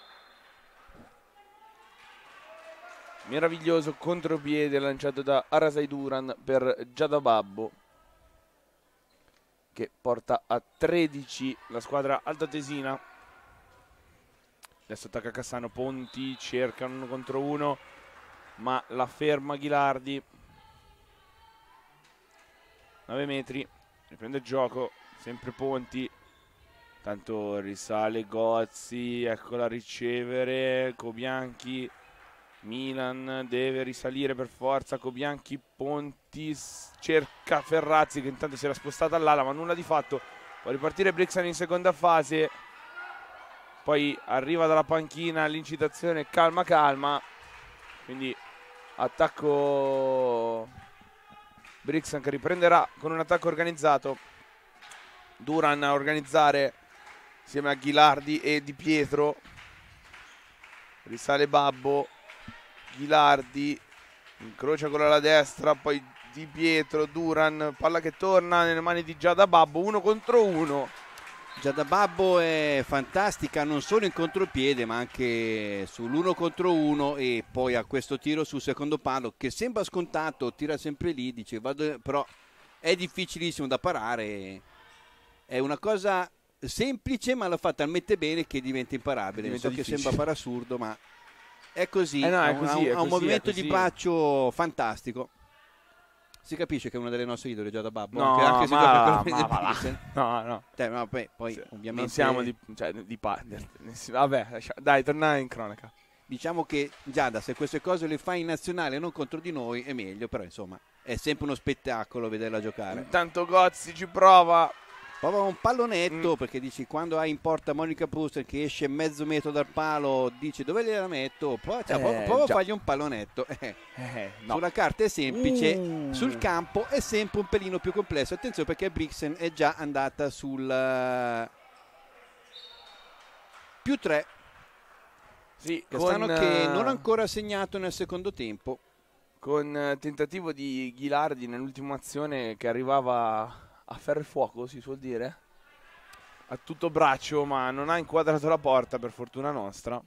Meraviglioso contropiede lanciato da Arasai Duran per Giada Babbo, che porta a tredici la squadra altoatesina. Adesso attacca Cassano, Ponti cerca uno contro uno, ma la ferma Ghilardi. nove metri, riprende il gioco, sempre Ponti. Tanto risale Gozzi, eccola a ricevere, Cobianchi. Milan deve risalire per forza, Cobianchi, Ponti cerca Ferrazzi che intanto si era spostata all'ala ma nulla di fatto. Può ripartire Brixen in seconda fase, poi arriva dalla panchina l'incitazione calma calma, quindi attacco Brixen che riprenderà con un attacco organizzato. Duran a organizzare insieme a Ghilardi e Di Pietro, risale Babbo, Ghilardi incrocia con la destra, poi Di Pietro, Duran, palla che torna nelle mani di Giada Babbo, uno contro uno. Giada Babbo è fantastica non solo in contropiede ma anche sull'uno contro uno e poi a questo tiro sul secondo palo che sembra scontato, tira sempre lì, dice vado, però è difficilissimo da parare, è una cosa semplice ma l'ha fatta talmente bene che diventa imparabile. Diventa so che difficile. sembra assurdo ma è così, Eh no, è ha un- così, ha un, è ha un così, movimento è così. di braccio fantastico. Si capisce che è una delle nostre idole Giada Babbo, No, anche, anche se ma, gioca ma, con il va là. Brixen. no, no. Cioè, no, poi, poi Sì, ovviamente non siamo di, cioè, di pa- vabbè, lascia- dai, torna in cronaca. diciamo che Giada se queste cose le fa in nazionale e non contro di noi è meglio, però insomma è sempre uno spettacolo vederla giocare. Intanto Gozzi ci prova. Prova un pallonetto Mm. perché dici quando hai in porta Monica Prustner che esce mezzo metro dal palo dici dove gliela metto? Prova, cioè, Eh, prova- prova a già. fargli un pallonetto. Eh, Eh, no. Sulla carta è semplice, Uh. sul campo è sempre un pelino più complesso. Attenzione perché Brixen è già andata sul eh, più tre. Sì, Cassano con, che eh, non ha ancora segnato nel secondo tempo. con eh, tentativo di Ghilardi nell'ultima azione che arrivava a ferro e fuoco, si suol dire, a tutto braccio, ma non ha inquadrato la porta per fortuna nostra.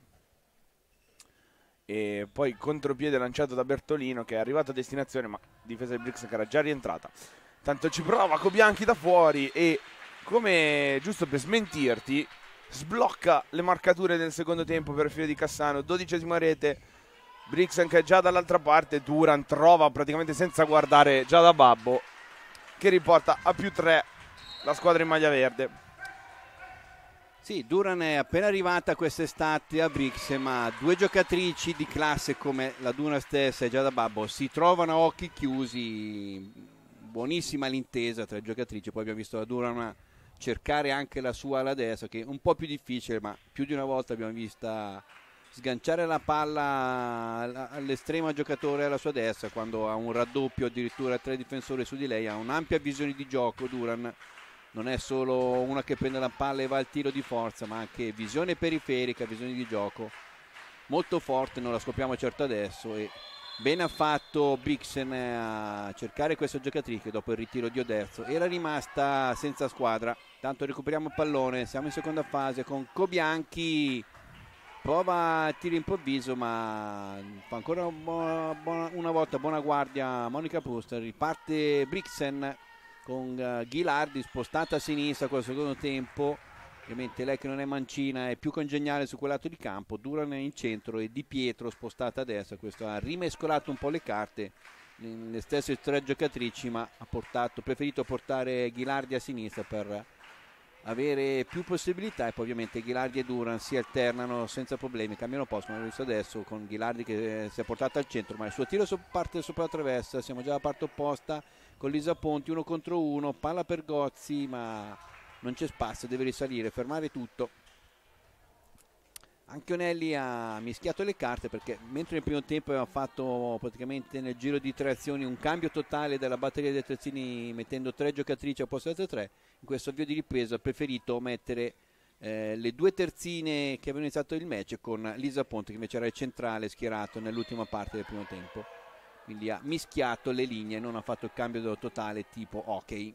E poi contropiede lanciato da Bertolino che è arrivato a destinazione, ma difesa di Brixen che era già rientrata. Tanto ci prova Cobianchi da fuori e, come giusto per smentirti, sblocca le marcature del secondo tempo per filo di Cassano. Dodicesima rete, Brixen che è già dall'altra parte, Duran trova praticamente senza guardare già da Babbo che riporta a più tre la squadra in maglia verde. Sì, Duran è appena arrivata quest'estate a Brixen, ma due giocatrici di classe come la Duran stessa e Giada Babbo si trovano a occhi chiusi. Buonissima l'intesa tra le giocatrici. Poi abbiamo visto la Duran cercare anche la sua ala destra, che è un po' più difficile, ma più di una volta abbiamo vista sganciare la palla all'estremo giocatore alla sua destra quando ha un raddoppio, addirittura tre difensori su di lei. Ha un'ampia visione di gioco Duran, non è solo una che prende la palla e va al tiro di forza, ma anche visione periferica, visione di gioco molto forte. Non la scopriamo certo adesso, e bene ha fatto Brixen a cercare questa giocatrice che dopo il ritiro di Oderzo era rimasta senza squadra. Tanto recuperiamo il pallone, siamo in seconda fase con Cobianchi, prova a tiro improvviso ma fa ancora una, buona, buona, una volta buona guardia Monica Proust. Riparte Brixen con uh, Ghilardi spostata a sinistra col secondo tempo, ovviamente lei che non è mancina è più congeniale su quel lato di campo. Duran in centro e Di Pietro spostata a destra. Questo ha rimescolato un po' le carte, le stesse tre giocatrici, ma ha portato, preferito portare Ghilardi a sinistra per avere più possibilità, e poi ovviamente Ghilardi e Duran si alternano senza problemi, cambiano posto come abbiamo visto adesso con Ghilardi che si è portata al centro, ma il suo tiro parte sopra la traversa. Siamo già alla parte opposta con Lisa Ponti, uno contro uno, palla per Gozzi ma non c'è spazio, deve risalire, fermare tutto. Anche Onelli ha mischiato le carte, perché mentre nel primo tempo aveva fatto praticamente nel giro di tre azioni un cambio totale della batteria dei terzini mettendo tre giocatrici al posto delle tre, in questo avvio di ripresa ha preferito mettere eh, le due terzine che avevano iniziato il match con Lisa Ponte che invece era il centrale schierato nell'ultima parte del primo tempo, quindi ha mischiato le linee, non ha fatto il cambio totale tipo hockey.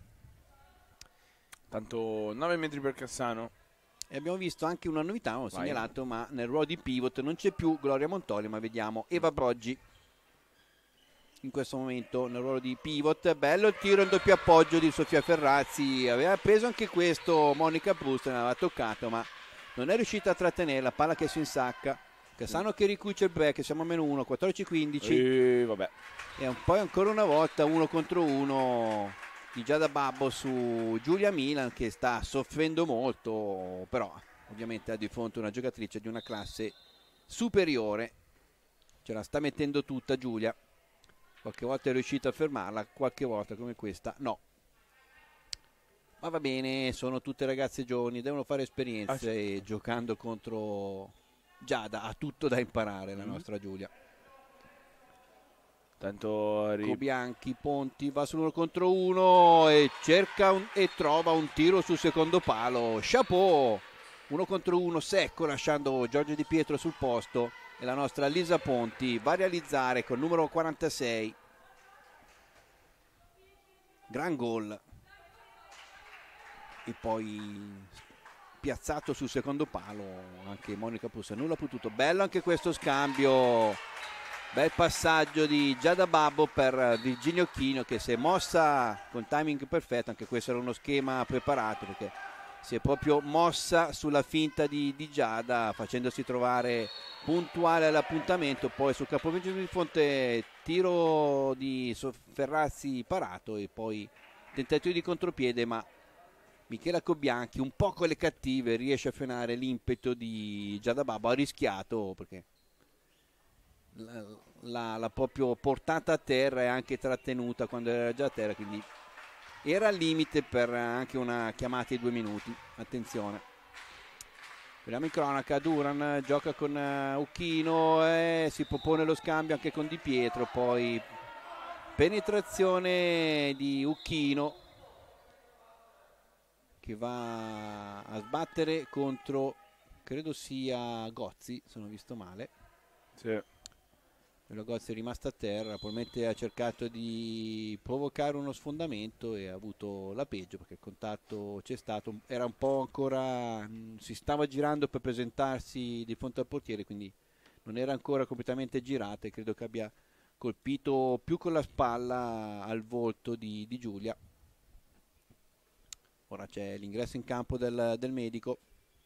Tanto nove metri per Cassano. E abbiamo visto anche una novità, ho segnalato, ma nel ruolo di pivot non c'è più Gloria Montoli, ma vediamo Eva Broggi in questo momento nel ruolo di pivot. Bello il tiro in doppio appoggio di Sofia Ferrazzi, aveva preso anche questo Monica Proust, ne aveva toccato ma non è riuscita a trattenere la palla che si insacca. Cassano che ricuce il break, siamo a meno uno, quattordici quindici, e, vabbè. e poi ancora una volta uno contro uno di Giada Babbo su Giulia Milan, che sta soffrendo molto, però ovviamente ha di fronte una giocatrice di una classe superiore, ce la sta mettendo tutta Giulia. Qualche volta è riuscita a fermarla, qualche volta come questa no, ma va bene, sono tutte ragazze giovani, devono fare esperienze, ah, sì. E giocando contro Giada ha tutto da imparare la mm. nostra Giulia. Tanto ri... Cobianchi, Ponti va sull'uno contro uno e cerca un, e trova un tiro sul secondo palo. Chapeau, uno contro uno secco, lasciando Giorgio Di Pietro sul posto, e la nostra Lisa Ponti va a realizzare col numero quarantasei. Gran gol, e poi piazzato sul secondo palo anche Monica Proust, nulla ha potuto. Bello anche questo scambio, bel passaggio di Giada Babbo per Virginia Occhino, che si è mossa con timing perfetto. Anche questo era uno schema preparato, perché si è proprio mossa sulla finta di, di Giada, facendosi trovare puntuale all'appuntamento. Poi sul capovinto di fronte tiro di Ferrazzi parato, e poi tentativo di contropiede, ma Michela Cobianchi un po' con le cattive riesce a frenare l'impeto di Giada Babbo. Ha rischiato perché l'ha, l'ha proprio portata a terra e anche trattenuta quando era già a terra, quindi era al limite per anche una chiamata di due minuti. Attenzione, vediamo in cronaca. Duran gioca con uh, Occhino e si propone lo scambio anche con Di Pietro, poi penetrazione di Occhino che va a sbattere contro, credo sia Gozzi, se non ho visto male. Sì. La Gozzi è rimasta a terra, probabilmente ha cercato di provocare uno sfondamento e ha avuto la peggio, perché il contatto c'è stato, era un po' ancora, si stava girando per presentarsi di fronte al portiere, quindi non era ancora completamente girata, e credo che abbia colpito più con la spalla al volto di, di Giulia. Ora c'è l'ingresso in campo del, del medico.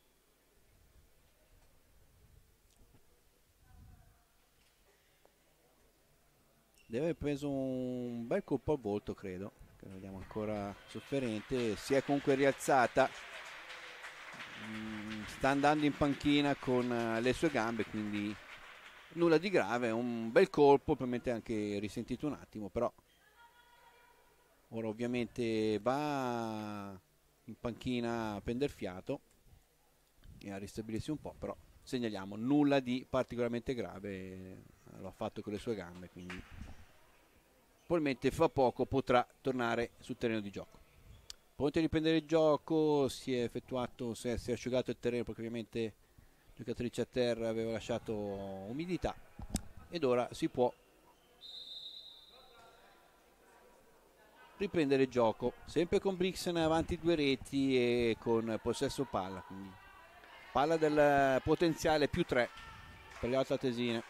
Deve aver preso un bel colpo al volto, credo, che la vediamo ancora sofferente. Si è comunque rialzata. sta andando in panchina con uh, le sue gambe, quindi nulla di grave, un bel colpo, probabilmente anche risentito un attimo, però ora ovviamente va in panchina a prendere fiato e a ristabilirsi un po', però segnaliamo nulla di particolarmente grave, lo ha fatto con le sue gambe, quindi probabilmente fra poco potrà tornare sul terreno di gioco. Pronti a riprendere il gioco, si è effettuato, si è, si è asciugato il terreno perché ovviamente la giocatrice a terra aveva lasciato umidità ed ora si può riprendere il gioco, sempre con Brixen avanti due reti e con possesso palla, quindi palla del potenziale più tre per le altoatesine.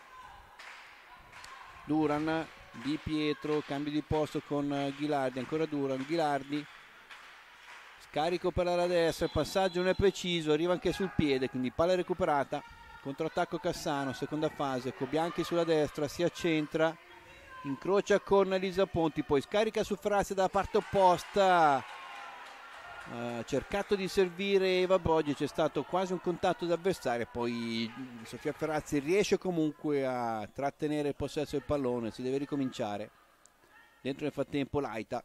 Duran, Di Pietro, cambio di posto con Ghilardi, ancora Duran, Ghilardi, scarico per la destra, il passaggio non è preciso, arriva anche sul piede, quindi palla recuperata, controattacco Cassano, seconda fase, Cobianchi sulla destra, si accentra, incrocia con Elisa Ponti, poi scarica su Frazia dalla parte opposta, ha cercato di servire Eva Boggi, c'è stato quasi un contatto d'avversario, poi Sofia Ferrazzi riesce comunque a trattenere il possesso del pallone, si deve ricominciare. Dentro nel frattempo Laita,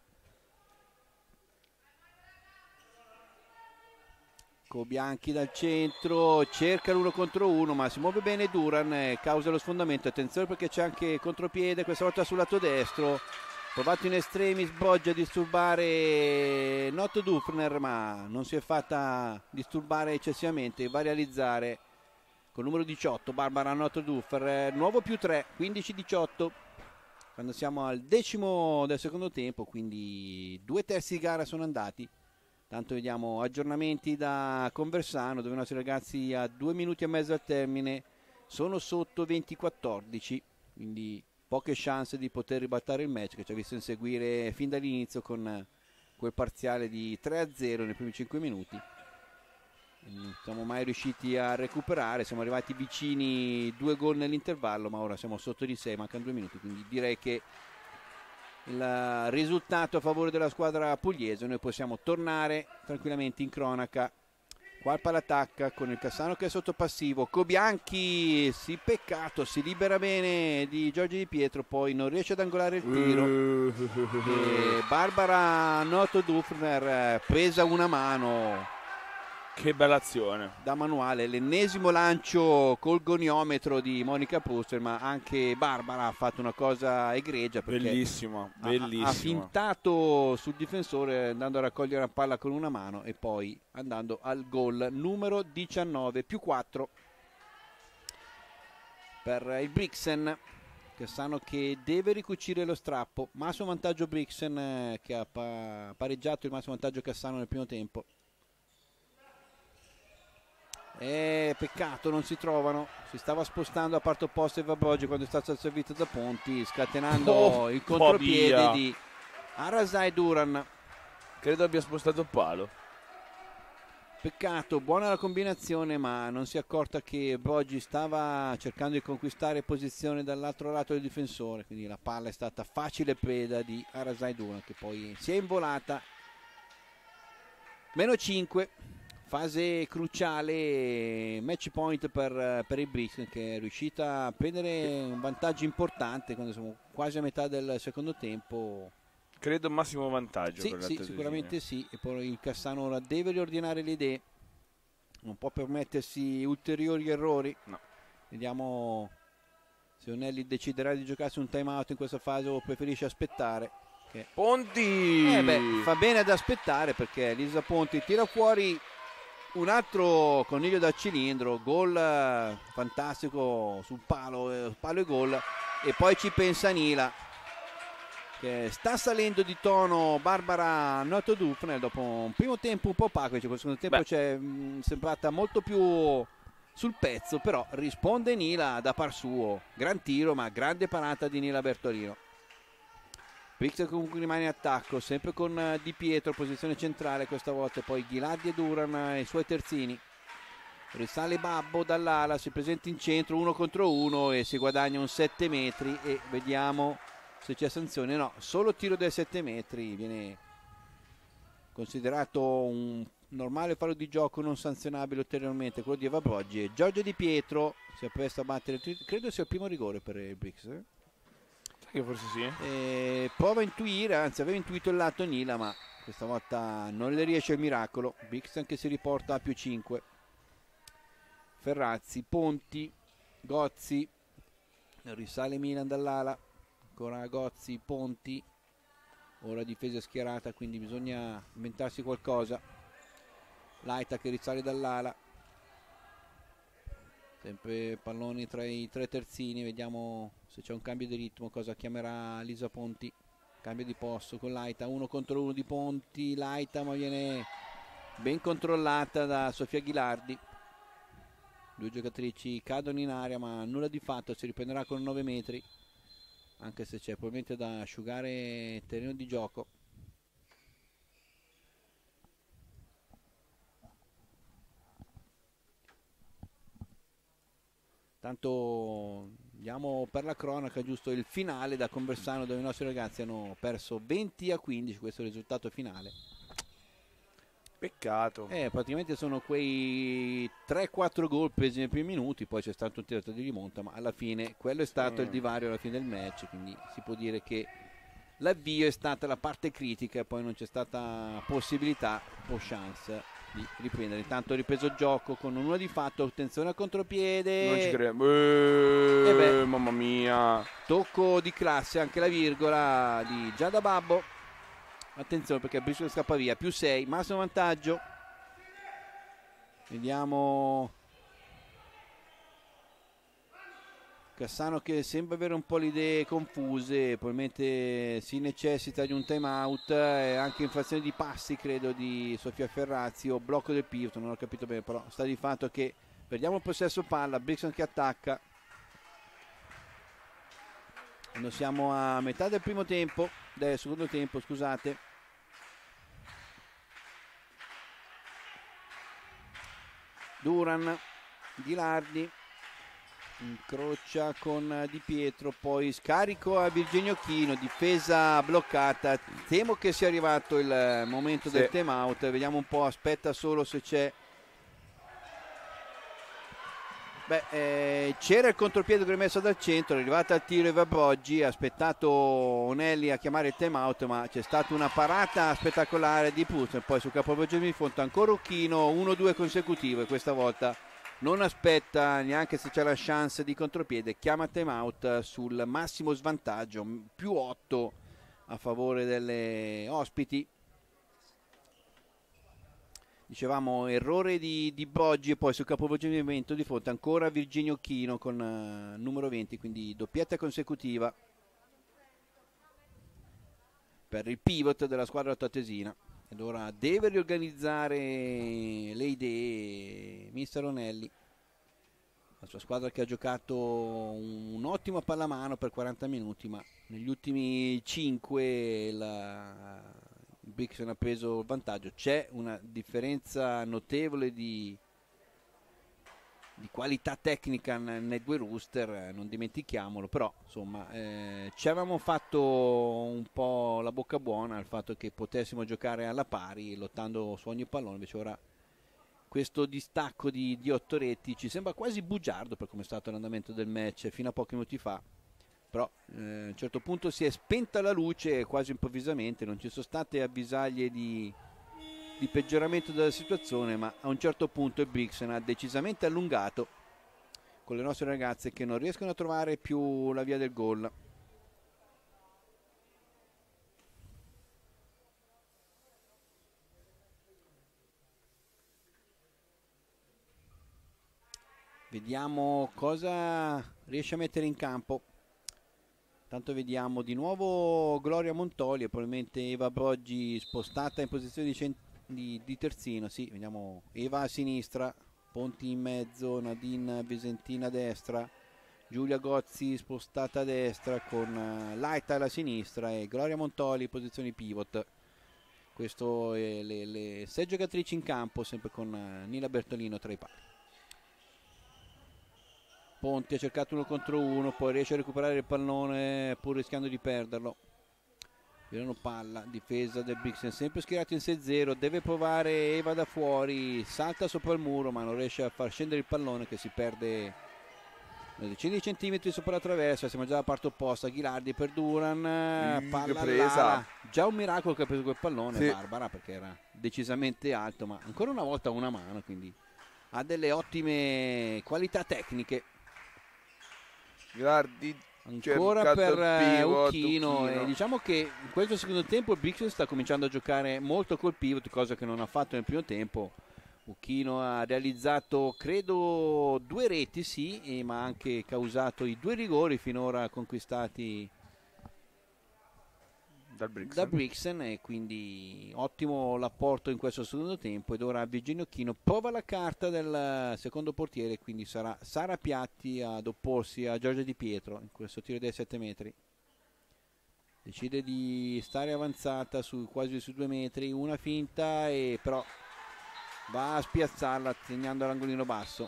Cobianchi dal centro, cerca l'uno contro uno ma si muove bene Duran, eh, causa lo sfondamento, attenzione perché c'è anche contropiede, questa volta sul lato destro, provato in estremis Boggi a disturbare Not Dufner, ma non si è fatta disturbare eccessivamente, va a realizzare con il numero diciotto Barbara Not Dufner, nuovo più tre, quindici diciotto, quando siamo al decimo del secondo tempo, quindi due terzi di gara sono andati. Tanto vediamo aggiornamenti da Conversano, dove i nostri ragazzi a due minuti e mezzo al termine sono sotto venti quattordici, quindi poche chance di poter ribaltare il match, che ci ha visto inseguire fin dall'inizio con quel parziale di tre a zero nei primi cinque minuti. Non siamo mai riusciti a recuperare, siamo arrivati vicini due gol nell'intervallo, ma ora siamo sotto di sei, mancano due minuti, quindi direi che il risultato a favore della squadra pugliese, noi possiamo tornare tranquillamente in cronaca. Qua il pall'attacca con il Cassano che è sotto passivo, Cobianchi, sì, peccato, si libera bene di Giorgi Di Pietro, poi non riesce ad angolare il tiro e Barbara Noto Dufner presa una mano. Che bella azione Da manuale, l'ennesimo lancio col goniometro di Monica Pruster, ma anche Barbara ha fatto una cosa egregia perché bellissima, bellissima. Ha, ha fintato sul difensore andando a raccogliere la palla con una mano e poi andando al gol numero diciannove più quattro per il Brixen, che sanno che deve ricucire lo strappo. Massimo vantaggio Brixen, eh, che ha pa pareggiato il massimo vantaggio Cassano nel primo tempo. Eh, peccato, non si trovano, si stava spostando a parte opposta Eva Boggi quando è stato servito da Ponti, scatenando oh, il contropiede via. di Arasai Duran. Credo abbia spostato il palo. Peccato, buona la combinazione, ma non si è accorta che Boggi stava cercando di conquistare posizione dall'altro lato del difensore, quindi la palla è stata facile preda di Arasai Duran, che poi si è involata. Meno cinque. Fase cruciale, match point per, per il Brixen, che è riuscita a prendere un vantaggio importante quando siamo quasi a metà del secondo tempo. Credo massimo vantaggio. Sì, per sì, sicuramente sì. E poi il Cassano ora deve riordinare le idee, non può permettersi ulteriori errori. No. Vediamo se Onelli deciderà di giocarsi un time out in questa fase o preferisce aspettare. Che... Ponti! Eh beh, fa bene ad aspettare perché Lisa Ponti tira fuori un altro coniglio da cilindro, gol fantastico sul palo, palo e gol, e poi ci pensa Nila, che sta salendo di tono Barbara Noto Dufner dopo un primo tempo un po' opaco, cioè, il secondo tempo c'è sembrata molto più sul pezzo, però risponde Nila da par suo, gran tiro ma grande parata di Nila Bertolino. Brixen comunque rimane in attacco, sempre con Di Pietro, posizione centrale questa volta, poi Ghilardi e Duran e i suoi terzini. Risale Babbo dall'ala, si presenta in centro uno contro uno e si guadagna un sette metri e vediamo se c'è sanzione. No, solo tiro dai sette metri, viene considerato un, normale fallo di gioco non sanzionabile ulteriormente, quello di Eva Broggi, e Giorgio Di Pietro si appresta a battere, credo sia il primo rigore per il Brix, eh? Che forse sì. E prova a intuire, anzi aveva intuito il lato Nila, ma questa volta non le riesce il miracolo. Brixton che si riporta a più cinque. Ferrazzi, Ponti, Gozzi, risale Milan dall'ala, ancora Gozzi, Ponti, ora difesa schierata, quindi bisogna inventarsi qualcosa. Laita che risale dall'ala, sempre palloni tra i tre terzini, vediamo se c'è un cambio di ritmo, cosa chiamerà Lisa Ponti. Cambio di posto con Laita, uno contro uno di Ponti, Laita ma viene ben controllata da Sofia Ghilardi. Due giocatrici cadono in aria ma nulla di fatto, si riprenderà con nove metri, anche se c'è probabilmente da asciugare il terreno di gioco. Tanto diamo per la cronaca giusto il finale da Conversano, dove i nostri ragazzi hanno perso venti a quindici, questo è il risultato finale. Peccato. Eh, praticamente sono quei tre quattro gol presi nei primi minuti, poi c'è stato un tirato di rimonta, ma alla fine quello è stato Mm. il divario alla fine del match, quindi si può dire che l'avvio è stata la parte critica e poi non c'è stata possibilità o chance di riprendere. Intanto ha ripreso il gioco con un'uno di fatto, attenzione al contropiede. Non ci credo. Eh, Eh beh. mamma mia. Tocco di classe, anche la virgola di Giada Babbo. Attenzione perché Bristol scappa via, più sei, massimo vantaggio. Vediamo Cassano che sembra avere un po' le idee confuse, probabilmente si necessita di un time out e anche infrazione di passi credo di Sofia Ferrazzi o blocco del pivot, non ho capito bene, però sta di fatto che perdiamo il possesso palla, Brixton che attacca. Quando siamo a metà del primo tempo, del secondo tempo, scusate. Duran, Ghilardi, incrocia con Di Pietro, poi scarico a Virginio Chino, difesa bloccata. Temo che sia arrivato il momento Sì. del time out, vediamo un po', aspetta solo se c'è. Beh, eh, c'era il contropiede rimesso dal centro, è arrivata al tiro Eva Broggi, ha aspettato Onelli a chiamare il time out, ma c'è stata una parata spettacolare di Puzzo, poi sul capovolgimento di fondo ancora Occhino, uno due consecutivo e questa volta non aspetta neanche se c'è la chance di contropiede, chiama time out sul massimo svantaggio, più otto a favore delle ospiti. Dicevamo errore di, di Broggi e poi sul capovolgimento di fronte ancora Virginio Chino con uh, numero venti, quindi doppietta consecutiva per il pivot della squadra altoatesina. Ed ora deve riorganizzare le idee mister Onelli, la sua squadra che ha giocato un'ottima pallamano per quaranta minuti, ma negli ultimi cinque la Brixton ha preso il vantaggio. C'è una differenza notevole di, di qualità tecnica nei due rooster, non dimentichiamolo, però insomma eh, ci avevamo fatto un po' la bocca buona al fatto che potessimo giocare alla pari lottando su ogni pallone, invece ora questo distacco di, di otto reti ci sembra quasi bugiardo per come è stato l'andamento del match fino a pochi minuti fa. Però eh, a un certo punto si è spenta la luce quasi improvvisamente, non ci sono state avvisaglie di, di peggioramento della situazione, ma a un certo punto il Brixton ha decisamente allungato con le nostre ragazze che non riescono a trovare più la via del gol. Vediamo cosa riesce a mettere in campo. Tanto vediamo di nuovo Gloria Montoli e probabilmente Eva Broggi spostata in posizione di, di, di terzino. Sì, vediamo Eva a sinistra, Ponti in mezzo, Nadine Visentina a destra, Giulia Gozzi spostata a destra con Laita alla sinistra e Gloria Montoli in posizione pivot. Questo è le, le sei giocatrici in campo, sempre con Nila Bertolino tra i pali. Ponti ha cercato uno contro uno, poi riesce a recuperare il pallone pur rischiando di perderlo. tirano palla, difesa del Brixen sempre schierato in sei zero, deve provare Eva da fuori, salta sopra il muro ma non riesce a far scendere il pallone che si perde una decina di centimetri sopra la traversa. Siamo già alla parte opposta, Ghilardi per Duran, Mm, palla che presa. all'ala. Già un miracolo che ha preso quel pallone, Sì. Barbara, perché era decisamente alto, ma ancora una volta una mano, quindi ha delle ottime qualità tecniche. Ghilardi Ancora cercato per il eh, pivot, Uchino, Uchino. e diciamo che in questo secondo tempo il Brixen sta cominciando a giocare molto col pivot, cosa che non ha fatto nel primo tempo. Uchino ha realizzato credo due reti, sì, e, ma ha anche causato i due rigori finora conquistati Dal Brixen. da Brixen, e quindi ottimo l'apporto in questo secondo tempo. Ed ora Virginio Uchino prova la carta del secondo portiere, quindi sarà Sara Piatti ad opporsi a Giorgia Di Pietro in questo tiro dai sette metri. Decide di stare avanzata su, quasi su due metri, una finta, e però va a spiazzarla segnando l'angolino basso.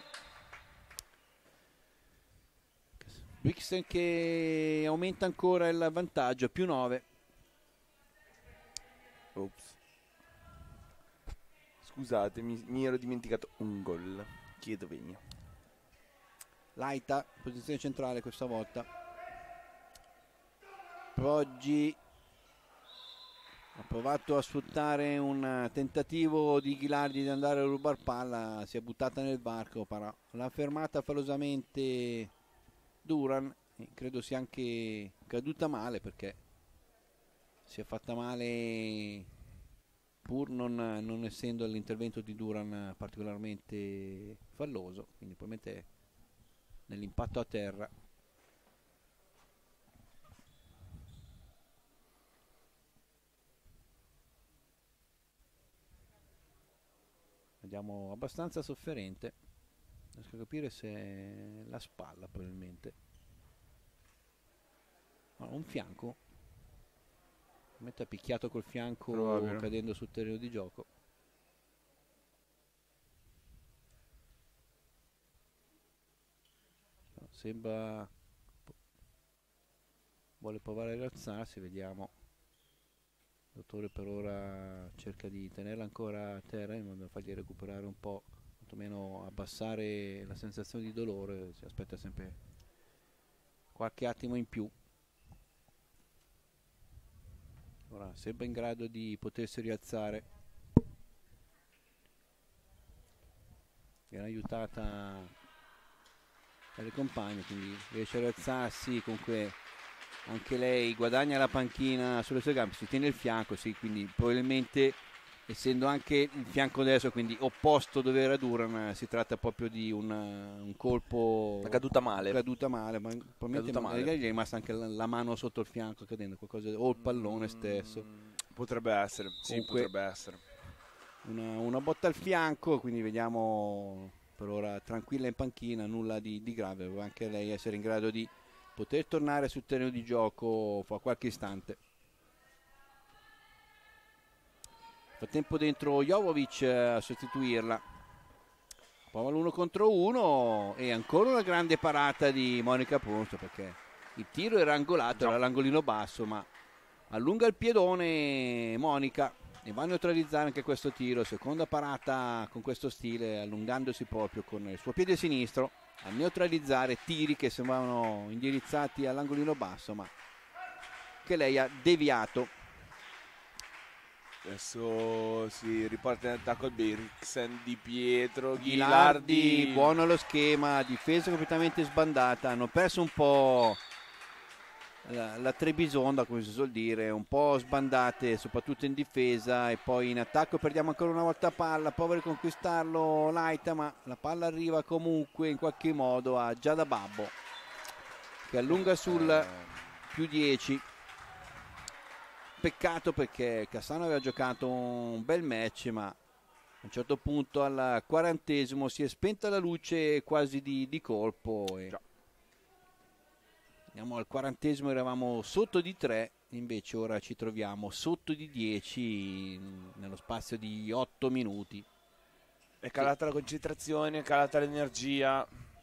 Brixen che aumenta ancora il vantaggio, più nove. Ops. Scusate, mi, mi ero dimenticato un gol. Chiedo venia. Laita, posizione centrale questa volta. Proggi ha provato a sfruttare un tentativo di Ghilardi di andare a rubare palla, si è buttata nel varco, però l'ha fermata falosamente Duran, e credo sia anche caduta male perché si è fatta male pur non, non essendo l'intervento di Duran particolarmente falloso, quindi probabilmente nell'impatto a terra. Vediamo, abbastanza sofferente, riesco a capire se è la spalla probabilmente, no, un fianco, probabilmente ha picchiato col fianco Probabile. cadendo sul terreno di gioco. No, sembra vuole provare a rialzarsi, vediamo. Il dottore per ora cerca di tenerla ancora a terra in modo da fargli recuperare un po', quantomeno abbassare la sensazione di dolore. Si aspetta sempre qualche attimo in più. Ora sembra in grado di potersi rialzare, viene aiutata dalle compagne, quindi riesce a rialzarsi. Comunque anche lei guadagna la panchina sulle sue gambe, si tiene il fianco, sì, quindi probabilmente essendo anche il fianco destro, quindi opposto dove era Duran, si tratta proprio di un, un colpo, Una caduta male. caduta male, ma probabilmente Caduta male. magari gli è rimasta anche la, la mano sotto il fianco cadendo, qualcosa, o il pallone stesso. Mm, potrebbe essere, sì, Comunque, potrebbe essere. Una, una botta al fianco, quindi vediamo per ora tranquilla in panchina, nulla di, di grave. Può anche lei essere in grado di poter tornare sul terreno di gioco fra qualche istante. Nel frattempo dentro Jovovic a sostituirla, prova l'uno contro uno e ancora una grande parata di Monica Prunzo, perché il tiro era angolato, Già. era l'angolino basso, ma allunga il piedone Monica e va a neutralizzare anche questo tiro. Seconda parata con questo stile, allungandosi proprio con il suo piede sinistro a neutralizzare tiri che sembravano indirizzati all'angolino basso, ma che lei ha deviato. Adesso si riparte in attacco il Brixen, Di Pietro, Ghilardi, Ghilardi. buono lo schema, difesa completamente sbandata, hanno perso un po' la, la Trebisonda, come si suol dire, un po' sbandate soprattutto in difesa, e poi in attacco perdiamo ancora una volta palla, prova a riconquistarlo Laita, ma la palla arriva comunque in qualche modo a Giada Babbo che allunga sul Eh, più dieci. Peccato perché Cassano aveva giocato un bel match, ma a un certo punto al quarantesimo si è spenta la luce quasi di, di colpo e Già. andiamo al quarantesimo, eravamo sotto di tre, invece ora ci troviamo sotto di dieci nello spazio di otto minuti. È calata la concentrazione, è calata l'energia.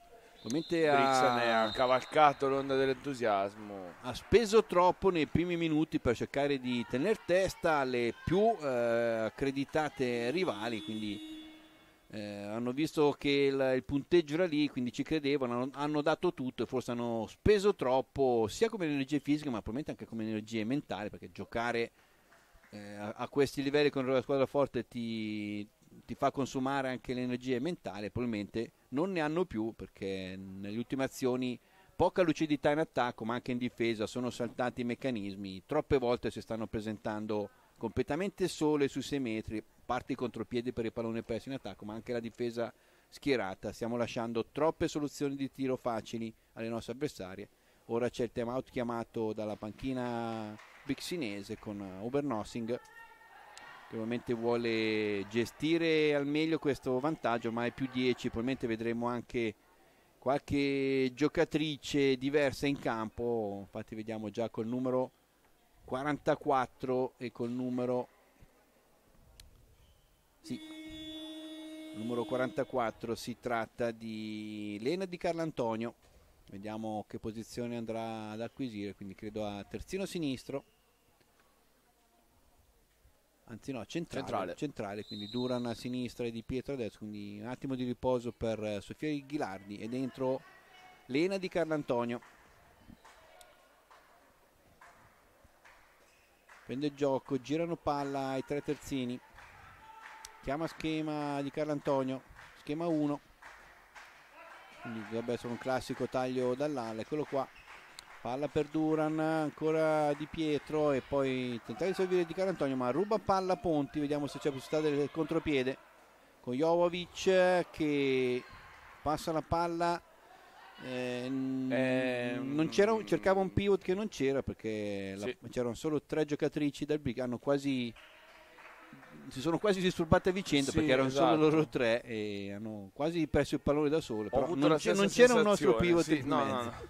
Probabilmente Brixen ha, ha cavalcato l'onda dell'entusiasmo. ha speso troppo nei primi minuti per cercare di tenere testa alle più eh, accreditate rivali, quindi eh, hanno visto che il, il punteggio era lì, quindi ci credevano, hanno, hanno dato tutto e forse hanno speso troppo sia come energie fisiche ma probabilmente anche come energie mentali, perché giocare eh, a, a questi livelli con una squadra forte ti, ti fa consumare anche le energie mentali. Probabilmente non ne hanno più, perché nelle ultime azioni poca lucidità in attacco ma anche in difesa, sono saltati i meccanismi, troppe volte si stanno presentando completamente sole sui sei metri, parti contropiedi per il pallone perso in attacco, ma anche la difesa schierata. Stiamo lasciando troppe soluzioni di tiro facili alle nostre avversarie. Ora c'è il time out chiamato dalla panchina bixinese con Obernossing, che ovviamente vuole gestire al meglio questo vantaggio, ormai più dieci, probabilmente vedremo anche qualche giocatrice diversa in campo. Infatti vediamo già col numero quarantaquattro e col numero sì, numero quarantaquattro si tratta di Lena Di Carlantonio. Vediamo che posizione andrà ad acquisire, quindi credo a terzino sinistro, anzi no, centrale, Centrale. centrale, quindi Duran a sinistra e Di Pietro a destra, quindi un attimo di riposo per Sofia Ghilardi e dentro Lena Di Carlantonio. Prende il gioco, girano palla ai tre terzini, chiama schema Di Carlantonio, schema uno, quindi dovrebbe essere un classico taglio dall'ala, eccolo qua, palla per Duran, ancora Di Pietro e poi tentare di servire Di Carlantonio ma ruba palla Ponti. Vediamo se c'è possibilità del contropiede con Jovovic che passa la palla. Eh, Ehm, non c'era, cercava un pivot che non c'era, perché sì. la, c'erano solo tre giocatrici del Brick, hanno quasi si sono quasi disturbate a vicenda, Sì, perché erano esatto. solo loro tre e hanno quasi perso il pallone da sole. Ho Però avuto non, la c'è, stessa non c'era un nostro sensazione, pivot sì, in no, mezzo. no, no.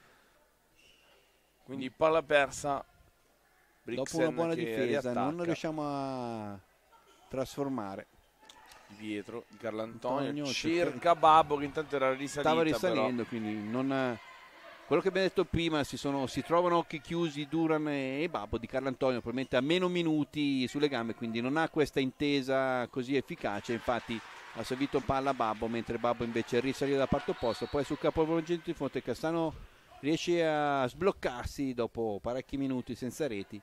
Quindi palla persa. Dopo una buona che difesa riattacca. non riusciamo a trasformare. Di Pietro, Di Carlantonio Antonio cerca cerca- Babbo che intanto era risalita, Stava risalendo, però. quindi non... Quello che abbiamo detto prima, si, sono, si trovano occhi chiusi Duran e Babbo. Di Carlantonio probabilmente ha meno minuti sulle gambe, quindi non ha questa intesa così efficace. Infatti ha servito palla a Babbo, mentre Babbo invece risalì da parte opposta. Poi sul capovolgimento di fronte Cassano riesce a sbloccarsi dopo parecchi minuti senza reti.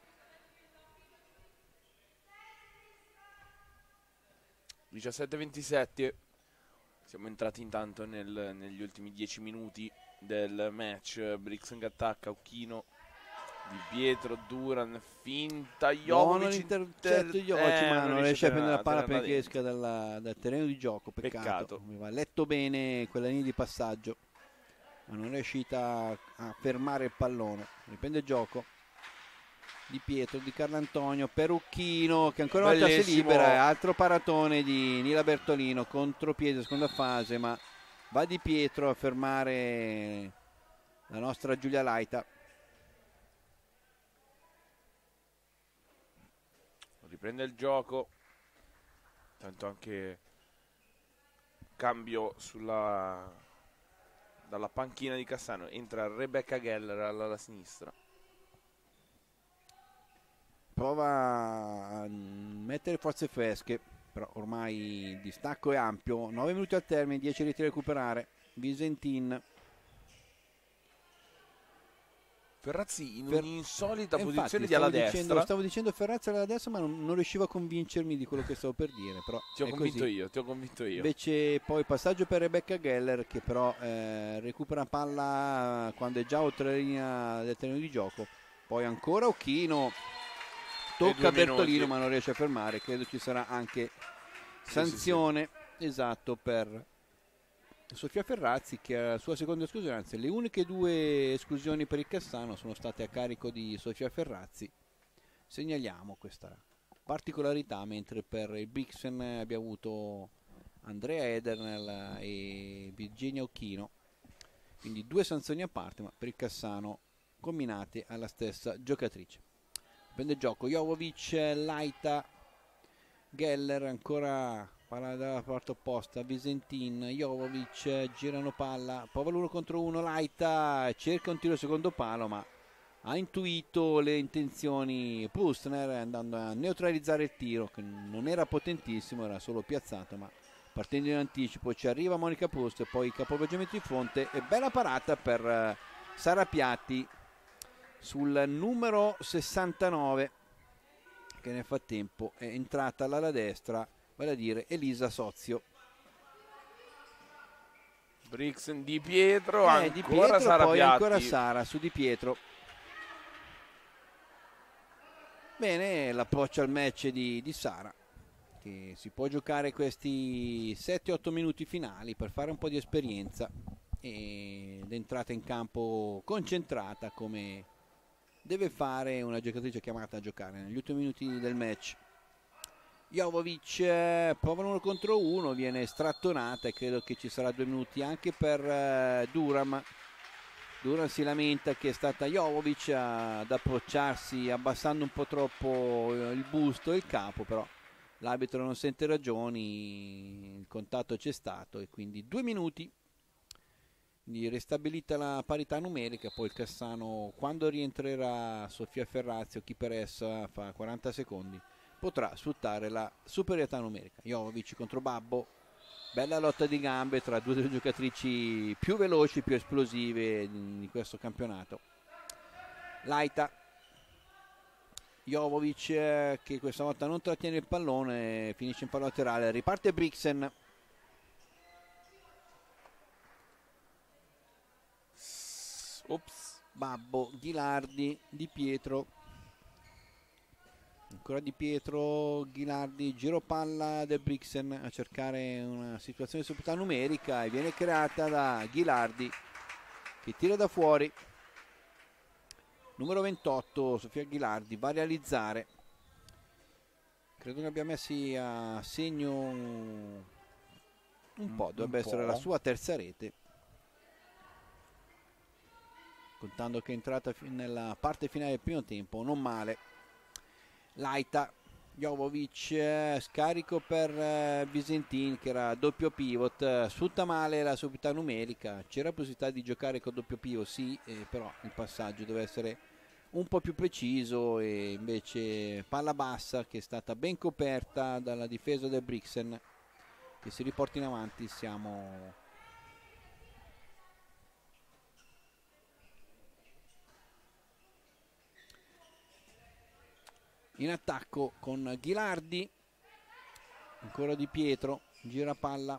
diciassette ventisette. Siamo entrati intanto nel, negli ultimi dieci minuti del match. Brixen che attacca, Occhino, Di Pietro, Duran, finta, Buono Jovovic l'intercetto di inter- Jovovic, eh, ma non riesce a prendere la palla tenerla perché dentro. esca dalla- dal terreno di gioco. Peccato. Peccato. Aveva letto bene quella linea di passaggio, ma non è riuscita a fermare il pallone. Riprende il gioco Di Pietro, Di Carlantonio, Perucchino che ancora una volta si Bellissimo. libera, altro paratone di Nila Bertolino, contropiede seconda fase, ma va Di Pietro a fermare la nostra Giulia Laita. Riprende il gioco, tanto anche cambio sulla dalla panchina di Cassano, entra Rebecca Geller alla, alla sinistra. Prova a mettere forze fresche, però ormai il distacco è ampio. nove minuti al termine, dieci reti da recuperare. Visentin, Ferrazzi in Fer- un'insolita Eh, infatti, posizione di stavo alla dicendo, destra. stavo dicendo Ferrazzi alla destra, ma non, non riuscivo a convincermi di quello che stavo per dire. Però Ti ho è convinto così. io, ti ho convinto io. Invece poi passaggio per Rebecca Geller, che però eh, recupera palla quando è già oltre la linea del terreno di gioco. Poi ancora Occhino, tocca due Bertolino minuti. ma non riesce a fermare. Credo ci sarà anche Sì, sanzione, esatto, per Sofia Ferrazzi, che è la sua seconda esclusione. Anzi, le uniche due esclusioni per il Cassano sono state a carico di Sofia Ferrazzi. Segnaliamo questa particolarità, mentre per il Brixen abbiamo avuto Andrea Edernel e Virginia Occhino, quindi due sanzioni a parte, ma per il Cassano combinate alla stessa giocatrice. Prende il gioco Jovovic, Laita, Geller, ancora palla dalla parte opposta, Visentin, Jovovic, girano palla, prova l'uno contro uno, Laita cerca un tiro secondo palo, ma ha intuito le intenzioni Pustner andando a neutralizzare il tiro, che non era potentissimo, era solo piazzato, ma partendo in anticipo ci arriva Monica Pust, poi capovolgimento di fronte e bella parata per Sara Piatti sul numero sessantanove, che nel frattempo è entrata all'ala destra, vale a dire Elisa Sozio. Brixen, Di Pietro, eh, ancora Di Pietro, Sara poi Piatti. ancora Sara su Di Pietro. Bene, l'approccio al match di, di Sara, che si può giocare questi sette otto minuti finali per fare un po' di esperienza ed entrata in campo concentrata come deve fare una giocatrice chiamata a giocare negli ultimi minuti del match. Jovovic prova uno contro uno, viene strattonata e credo che ci sarà due minuti anche per uh, Duram. Duram si lamenta che è stata Jovovic ad approcciarsi abbassando un po' troppo il busto e il capo, però l'arbitro non sente ragioni, il contatto c'è stato e quindi due minuti. Quindi ristabilita la parità numerica, poi il Cassano, quando rientrerà Sofia Ferrazio, chi per essa fa quaranta secondi, potrà sfruttare la superiorità numerica. Jovovic contro Babbo, bella lotta di gambe tra due delle giocatrici più veloci, più esplosive di questo campionato. Laita, Jovovic che questa volta non trattiene il pallone, finisce in palla laterale, riparte Brixen. Ops. Babbo, Ghilardi, Di Pietro, ancora Di Pietro, Ghilardi, giro palla del Brixen a cercare una situazione di superiorità numerica e viene creata da Ghilardi che tira da fuori. Numero ventotto, Sofia Ghilardi, va a realizzare, credo che abbia messi a segno un po', dovrebbe un essere po'. la sua terza rete, contando che è entrata nella parte finale del primo tempo, non male. Laita, Jovovic, scarico per Visentin che era doppio pivot, sfrutta male la superiorità numerica, c'era possibilità di giocare con doppio pivot, sì, eh, però il passaggio deve essere un po' più preciso e invece palla bassa che è stata ben coperta dalla difesa del Brixen che si riporta in avanti. Siamo in attacco con Ghilardi, ancora Di Pietro, gira palla,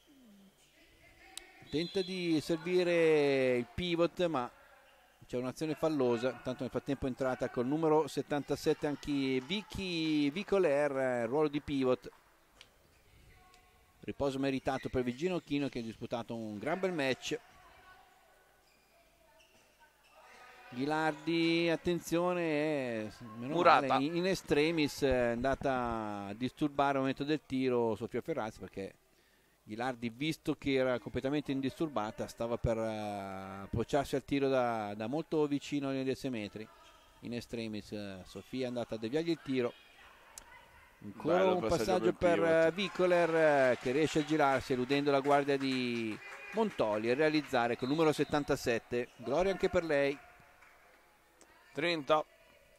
tenta di servire il pivot ma c'è un'azione fallosa. Intanto nel frattempo è entrata col numero settantasette anche Vicky Vicoler, ruolo di pivot. Riposo meritato per Virginia Occhino che ha disputato un gran bel match. Ghilardi, attenzione, meno male, in estremis è andata a disturbare al momento del tiro Sofia Ferrazzi, perché Ghilardi, visto che era completamente indisturbata, stava per uh, approcciarsi al tiro da, da molto vicino ai sei metri. In estremis uh, Sofia è andata a deviargli il tiro. Ancora bello un passaggio, passaggio per, per uh, Vicoler uh, che riesce a girarsi eludendo la guardia di Montoli e realizzare col numero settantasette. Gloria anche per lei. trenta.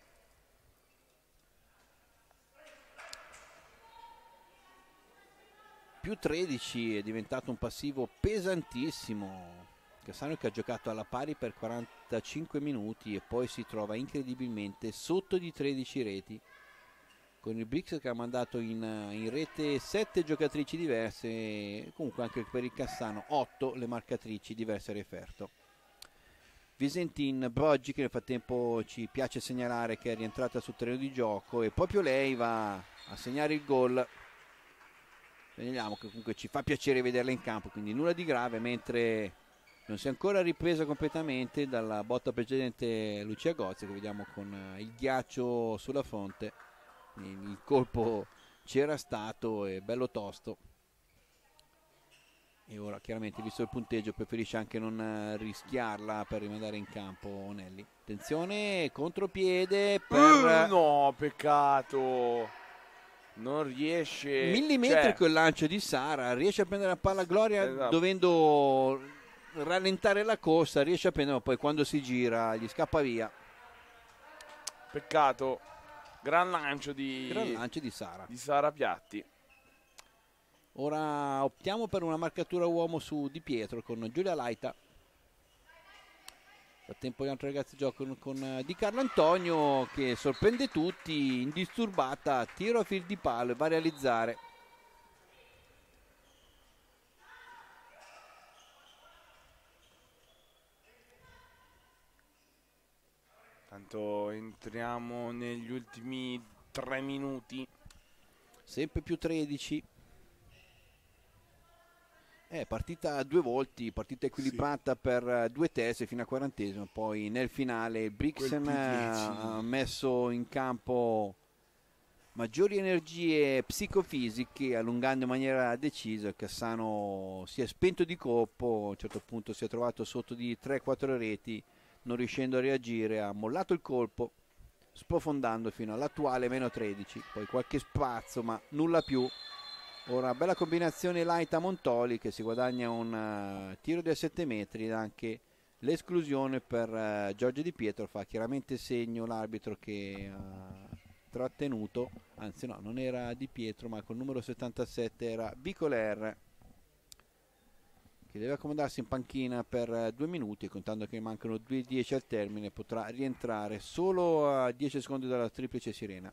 Più tredici, è diventato un passivo pesantissimo. Cassano che ha giocato alla pari per quarantacinque minuti e poi si trova incredibilmente sotto di tredici reti, con il Brix che ha mandato in, in rete sette giocatrici diverse, comunque anche per il Cassano otto le marcatrici diverse referto. Visentin, Broggi che nel frattempo ci piace segnalare che è rientrata sul terreno di gioco e proprio lei va a segnare il gol. Vediamo che comunque ci fa piacere vederla in campo, quindi nulla di grave, mentre non si è ancora ripresa completamente dalla botta precedente Lucia Gozzi, che vediamo con il ghiaccio sulla fronte. Il colpo c'era stato, è bello tosto. E ora chiaramente, visto il punteggio, preferisce anche non rischiarla per rimandare in campo Nelli. Attenzione, contropiede per... Uh, no, peccato! non riesce, millimetrico cioè, il lancio di Sara, riesce a prendere la palla Gloria, esatto, dovendo rallentare la corsa, riesce a prendere, ma poi quando si gira gli scappa via. Peccato. Gran lancio di, Gran lancio di Sara. di Sara Piatti. Ora optiamo per una marcatura uomo su Di Pietro con Giulia Laita. Nel frattempo gli altri ragazzi giocano con Di Carlo Antonio, che sorprende tutti, indisturbata, tiro a fil di palo e va a realizzare. Tanto entriamo negli ultimi tre minuti. Sempre più tredici. È partita due volti, partita equilibrata, sì, per due terzi fino al quarantesimo. Poi nel finale il Brixen ha messo in campo maggiori energie psicofisiche, allungando in maniera decisa. Il Cassano si è spento di colpo, a un certo punto si è trovato sotto di tre quattro reti, non riuscendo a reagire, ha mollato il colpo, sprofondando fino all'attuale meno tredici. Poi qualche spazio, ma nulla più. Ora bella combinazione Laita-Montoli, che si guadagna un uh, tiro da sette metri, ed anche l'esclusione per uh, Giorgio Di Pietro. Fa chiaramente segno l'arbitro che ha trattenuto, anzi no, non era Di Pietro, ma col numero settantasette era Bicoler, che deve accomodarsi in panchina per uh, due minuti, contando che mancano due dieci al termine. Potrà rientrare solo a dieci secondi dalla triplice sirena.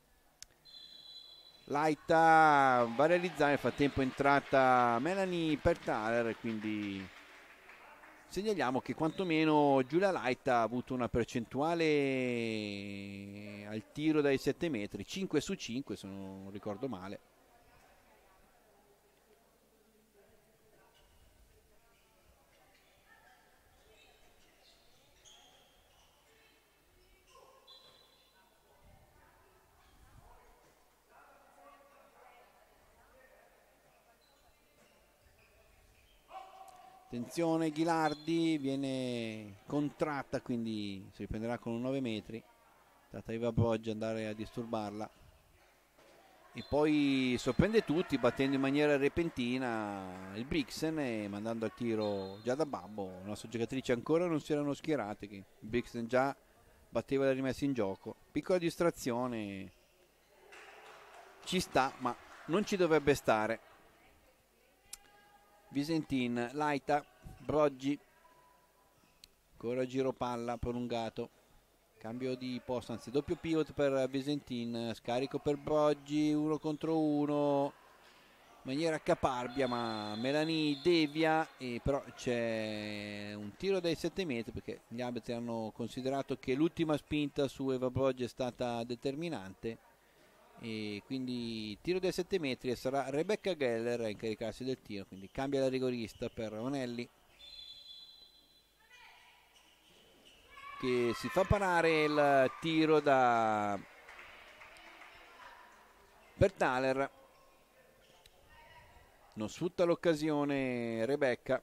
Laita va a realizzare, nel frattempo è entrata Melanie Pertaler, quindi segnaliamo che quantomeno Giulia Laita ha avuto una percentuale al tiro dai sette metri, cinque su cinque se non ricordo male. Attenzione, Ghilardi viene contratta, quindi si riprenderà con un nove metri. Tata Eva Broggi andare a disturbarla. E poi sorprende tutti battendo in maniera repentina il Brixen e mandando al tiro già da babbo. Le nostre giocatrici ancora non si erano schierate, che il Brixen già batteva le rimesse in gioco. Piccola distrazione, ci sta, ma non ci dovrebbe stare. Visentin, Laita, Broggi, ancora giro palla prolungato, cambio di posto, anzi doppio pivot per Visentin, scarico per Broggi, uno contro uno, in maniera caparbia, ma Melanie devia, e però c'è un tiro dai sette metri, perché gli arbitri hanno considerato che l'ultima spinta su Eva Broggi è stata determinante. E quindi tiro dai sette metri e sarà Rebecca Geller a incaricarsi del tiro, quindi cambia la rigorista per Onelli, che si fa parare il tiro da Bertaler, non sfrutta l'occasione Rebecca.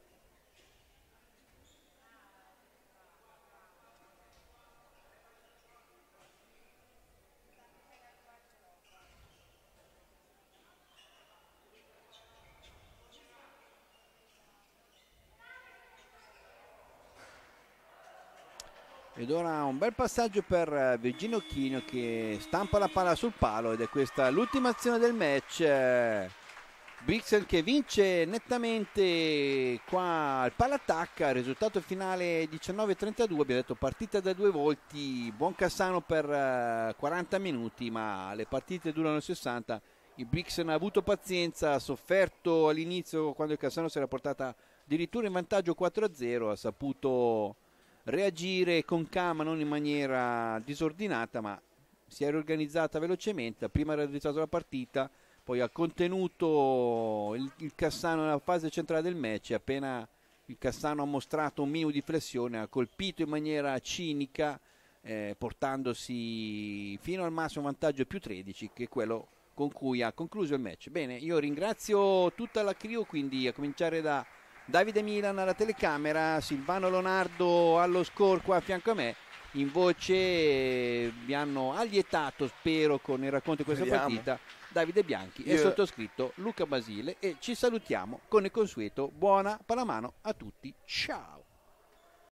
Ed ora un bel passaggio per Virginia Occhino, che stampa la palla sul palo, ed è questa l'ultima azione del match. Brixen che vince nettamente qua al pall'attacca, risultato finale diciannove a trentadue. Abbiamo detto partita da due volti, buon Cassano per quaranta minuti, ma le partite durano sessanta. Il Brixen ha avuto pazienza, ha sofferto all'inizio quando il Cassano si era portata addirittura in vantaggio quattro a zero, ha saputo reagire con calma, non in maniera disordinata, ma si è riorganizzata velocemente. Prima ha realizzato la partita, poi ha contenuto il, il Cassano nella fase centrale del match. Appena il Cassano ha mostrato un minimo di flessione, ha colpito in maniera cinica, eh, portandosi fino al massimo vantaggio più tredici, che è quello con cui ha concluso il match. Bene, io ringrazio tutta la crew, quindi a cominciare da Davide Milan alla telecamera, Silvano Lonardo allo score qua a fianco a me, in voce eh, mi hanno allietato, spero, con il racconto di questa Vediamo. partita, Davide Bianchi Io- e sottoscritto Luca Basile, e ci salutiamo con il consueto buona pallamano a tutti, ciao.